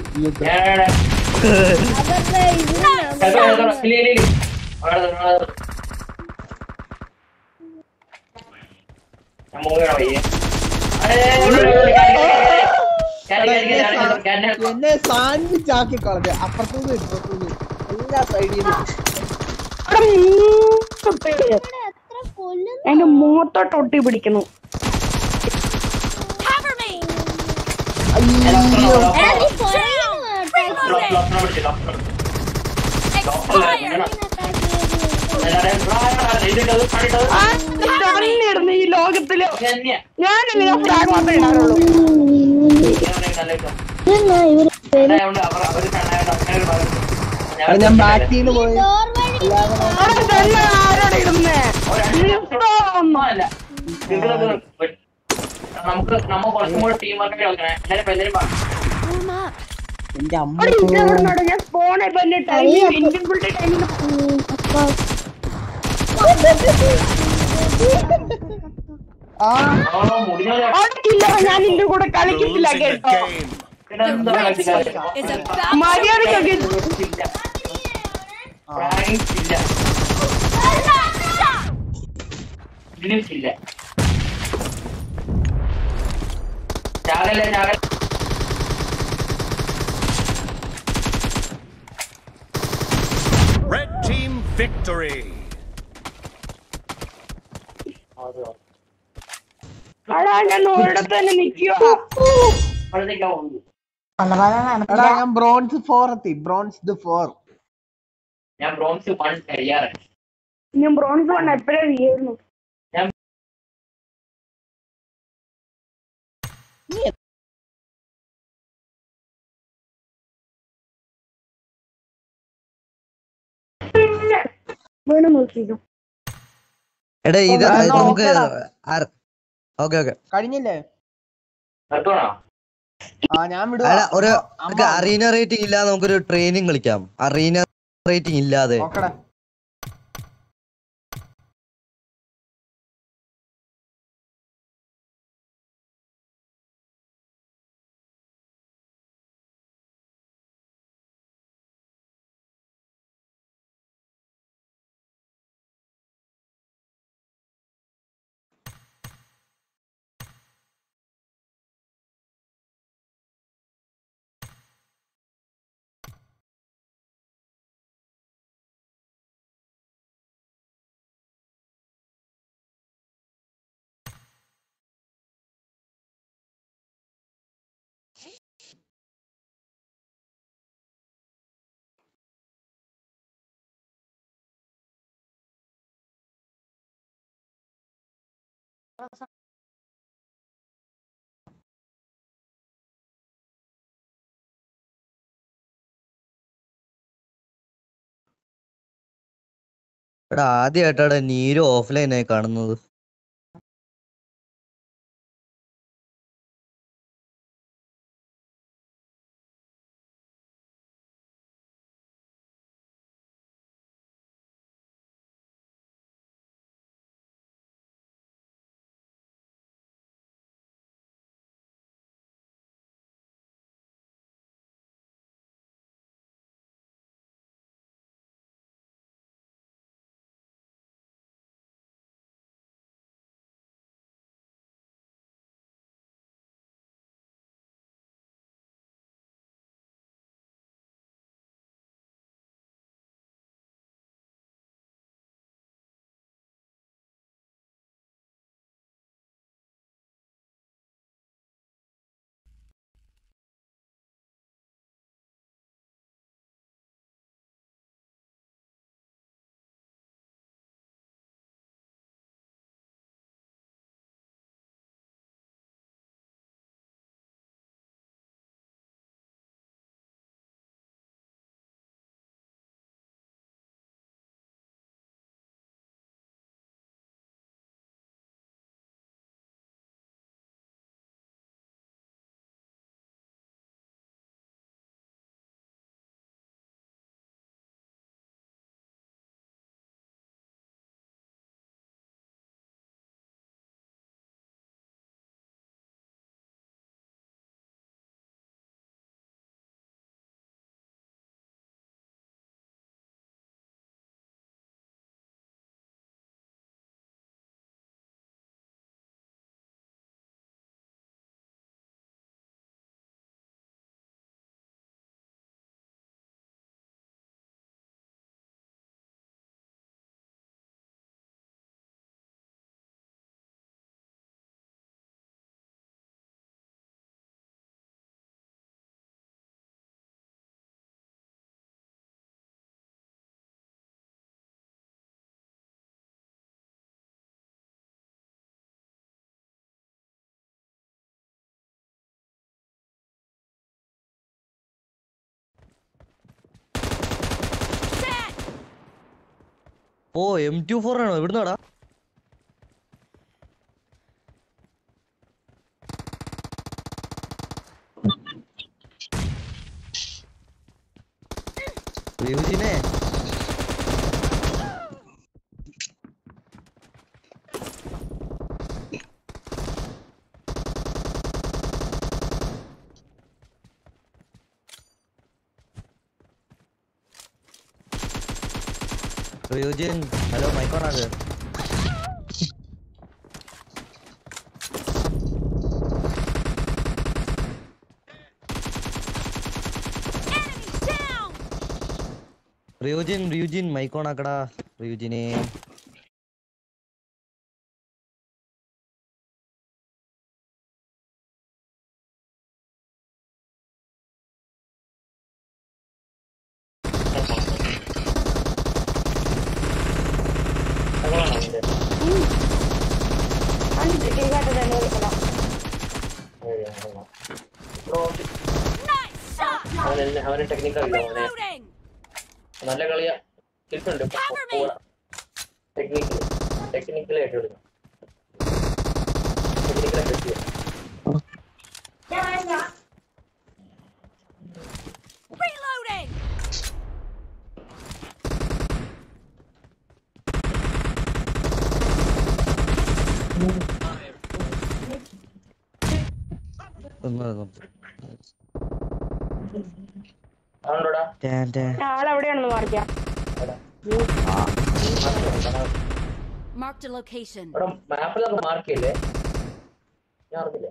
എന്നെ സാൻഡ്വിച്ച് ആക്കി കളഞ്ഞ അപ്പുറത്തുനിന്ന് ഇപ്പുറത്തുനിന്ന് എല്ലാ സൈഡിൽ എന്റെ മുഖത്തോട്ട് ഒട്ടി പിടിക്കുന്നു. Cover me. അയ്യോ ഇടുന്നു ഈ ലോകത്തില്. ഞാനല്ലേ ഞാൻ ഫ്ലാഗ് മാത്രമേ ഇടാറുള്ളൂ. ഞാൻ ബാക്കിന്ന് പോയി. ആരോടെ ഇടുന്നേ? നമുക്ക് നമ്മ കുറച്ചും കൂടെ ടീം വർക്ക് കളിക്കണേ. എല്ലാരും എല്ലാരും Warm up. എന്റെ അമ്മ ഞാൻ ഫോണെ തന്നെ ടൈമിൽ ഇൻവിസിബിലിറ്റി ടൈമിൽ ആ ഇല്ല, ഞാൻ നിന്റെ കൂടെ കളിക്കത്തില്ല കേട്ടോ. Is about മര്യാദക്കൊക്കെ ഇല്ല. ചാകല്ലേ ചാകൽ. Red team victory. അടാ ഞാൻ ഒരിടത്ത് തന്നെ നിൽക്കുക. എടാ ഞാൻ ബ്രോൺസ് ഫോർ എത്തി. Bronze four. ഞാൻ ബ്രോൺസ് വൺ കഴിയാറാണ്. ഞാൻ ബ്രോൺസ് വൺ എപ്പോഴേ ചെയ്യായിരുന്നു. വേണം നോക്കിക്കോ. എടാ ഇത് നമുക്ക് ഓക്കെ ഓക്കെ കഴിഞ്ഞില്ലേ? നിർത്തണോ? ആ ഞാൻ വിടും. ഒരു അറീന റേറ്റിംഗ് ഇല്ലാതെ നമുക്കൊരു ട്രെയിനിങ് കളിക്കാം. അറീന റേറ്റിംഗ് ഇല്ലാതെ. എടാ ആദ്യമായിട്ടാണ് നീരു ഓഫ്ലൈനായി കാണുന്നത്. ഓ എം ടു ഫോർ ആണോ? എവിടുന്നാടാ? യൂജിനെ Ryujin, halo Maikon ada. Ryujin, Ryujin, Maikon akada, Ryujin ini. അവന് ടെക്നിക്കൽ നല്ല കളിയാ കിട്ടുന്നുണ്ട് ടെക്നിക്കൽ ടെക്നിക്കലായിട്ട് എടുക്കാം ടെക്നിക്കലായിട്ട് ആളെവിടെയാണെന്ന് മാറിക്കാം. Marked a location. മാപ്പിലൊക്കെ മാർക്ക് ചെയ്യില്ലേ? ഞാൻ അറിഞ്ഞില്ല.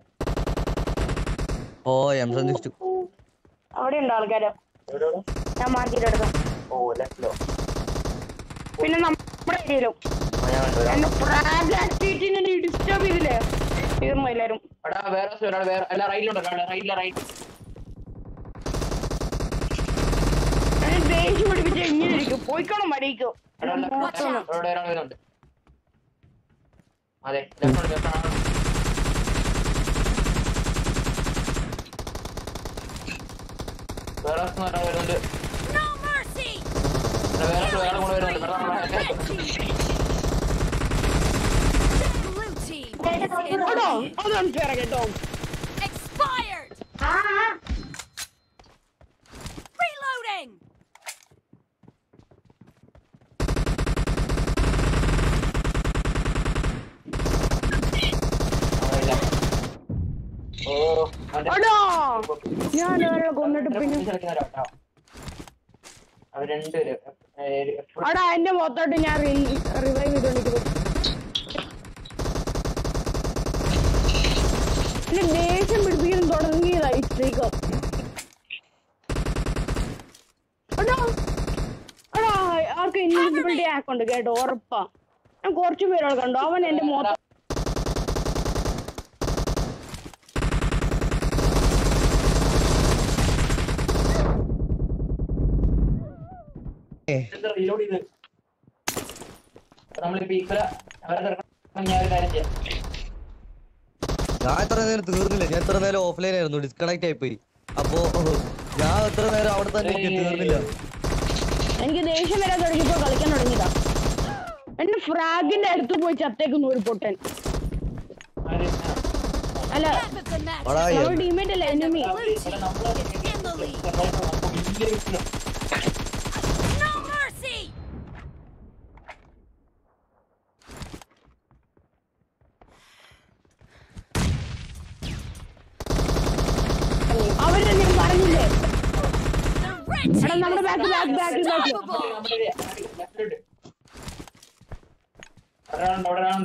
ഓ എം സന്ധിച്ചു. അവിടെ ഉണ്ട് ആൾക്കാര്. ഞാൻ മാർക്ക് ചെയ്തെടുക്കാം. ഓ ലെഫ്റ്റിലോ? പിന്നെ നമ്മുടെ ഏരിയയിലും ഡിസ്റ്റർബ് ചെയ്തില്ലേ? തീർന്നു എല്ലാരും. വേറെ വേറെ അല്ല റൈറ്റിലുണ്ടോ? റൈറ്റില്ല റൈറ്റ് ദേഷ്യം പിടിപ്പിച്ച ഇങ്ങനെ ഇരിക്കും. പോയിക്കോണം മടിയിക്കോ. ഒരാൾ വരുന്നുണ്ട്. അതെ ലെഫ്റ്റ് ലെഫ്റ്റ് ആണ്. വേറെ വരുന്നുണ്ട്. No mercy. വേറെ വേറെ കൂടെ വരുന്നുണ്ട്. Red team. Blue team is കേട്ടോ in. അതാണ് ഫെയർ കേട്ടോ. Expired. Reloading. ഓ അടാ ഞാൻ ഒരാളെ കൊന്നിട്ട് പിന്നെ അവർ രണ്ടുപേര് അടാ എന്റെ മൊത്തോട്ട് ഞാൻ റിവൈവ് ചെയ്തോണ്ടിരിക്കുന്നു. എന്നെ ദേഷ്യം പിടിപ്പിക്കാൻ തുടങ്ങിയതായി സ്ത്രീക്ക്. അടാ അടാ ആർക്ക് ഇൻവിസിബിലിറ്റി ആക്കുണ്ട് കേട്ടോ ഉറപ്പാ. ഞാൻ കുറച്ചു പേരോട് കണ്ടു. അവൻ എന്റെ മൊത്തം റീലോഡ് ചെയ്ത് നമ്മളിപ്പോ ഈക്വല അവരെ ഞാൻ ഒരു കാര്യം ചെയ്യാം. ഞാൻ എത്ര നേരം തീർന്നില്ല. ഞാൻ എത്ര നേരം ഓഫ്ലൈൻ ആയിരുന്നു, ഡിസ്കണക്ട് ആയി പോയി. അപ്പോ ഞാൻ എത്ര നേരം അവിടെ തന്നെ തീർന്നില്ല. എനിക്ക് ദേഷ്യം വരാൻ തുടങ്ങിയപ്പോ കളിക്കാൻ തുടങ്ങിയതാ. എന്റെ ഫ്രാഗിന്റെ അടുത്ത് പോയി ചത്തേക്കുന്നു ഒരു പൊട്ടൻ. അല്ല Half of the match. നമ്മുടെ ടീമേറ്റ് അല്ല enemy. In the lead. No mercy. അവരെ ഞാൻ പറഞ്ഞില്ലേ The red എടാ team നമ്മുടെ is back back back back unstoppable. ഒരാളുണ്ട് അവിടെ ഒരാളുണ്ട്.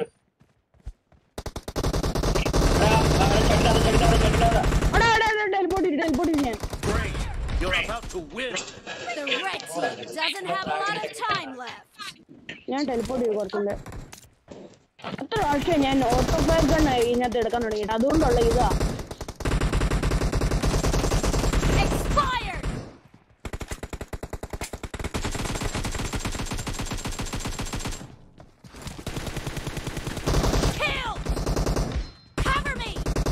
എടാ എടാ ടെലിപ്പോർട്ട് ടെലിപ്പോർട്ട് ഞാൻ Great. You're about to win. The red team doesn't have a lot of time left. ഞാൻ ടെലിപ്പോർട്ട് ചെയ്ത് കുറച്ചുണ്ട്. എത്ര പ്രാവശ്യം ഞാൻ ഓട്ടോ ഫയർ ഗണ്ണ് ഇതിനകത്ത് എടുക്കാൻ തുടങ്ങിയിട്ട് അതുകൊണ്ടുള്ള ഇതാ. Expired. Kill. Cover me.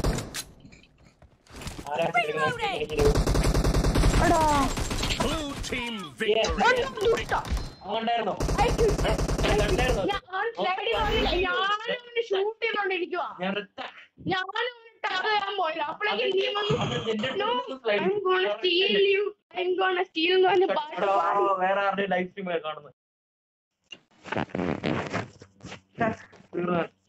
എടാ Blue team victory. അങ്ങോട്ടായിരുന്നോ? ഞാനും ഷൂട്ട് ചെയ്തോണ്ടിരിക്കുവാ. ഞാൻ റിത്ത- ഞാനും ടാഗ് ചെയ്യാൻ പോയില്ല. അപ്പോഴേക്കും നീ വന്നു. അത് എന്റെ No, slide. I'm gonna steal you. I'm gonna steal എന്ന് പറഞ്ഞ് പാട്ട് എടാ, പാടി. വേറെ ആരുടെയും ലൈവ് സ്ട്രീം കാണുന്നത്. തീർന്നു.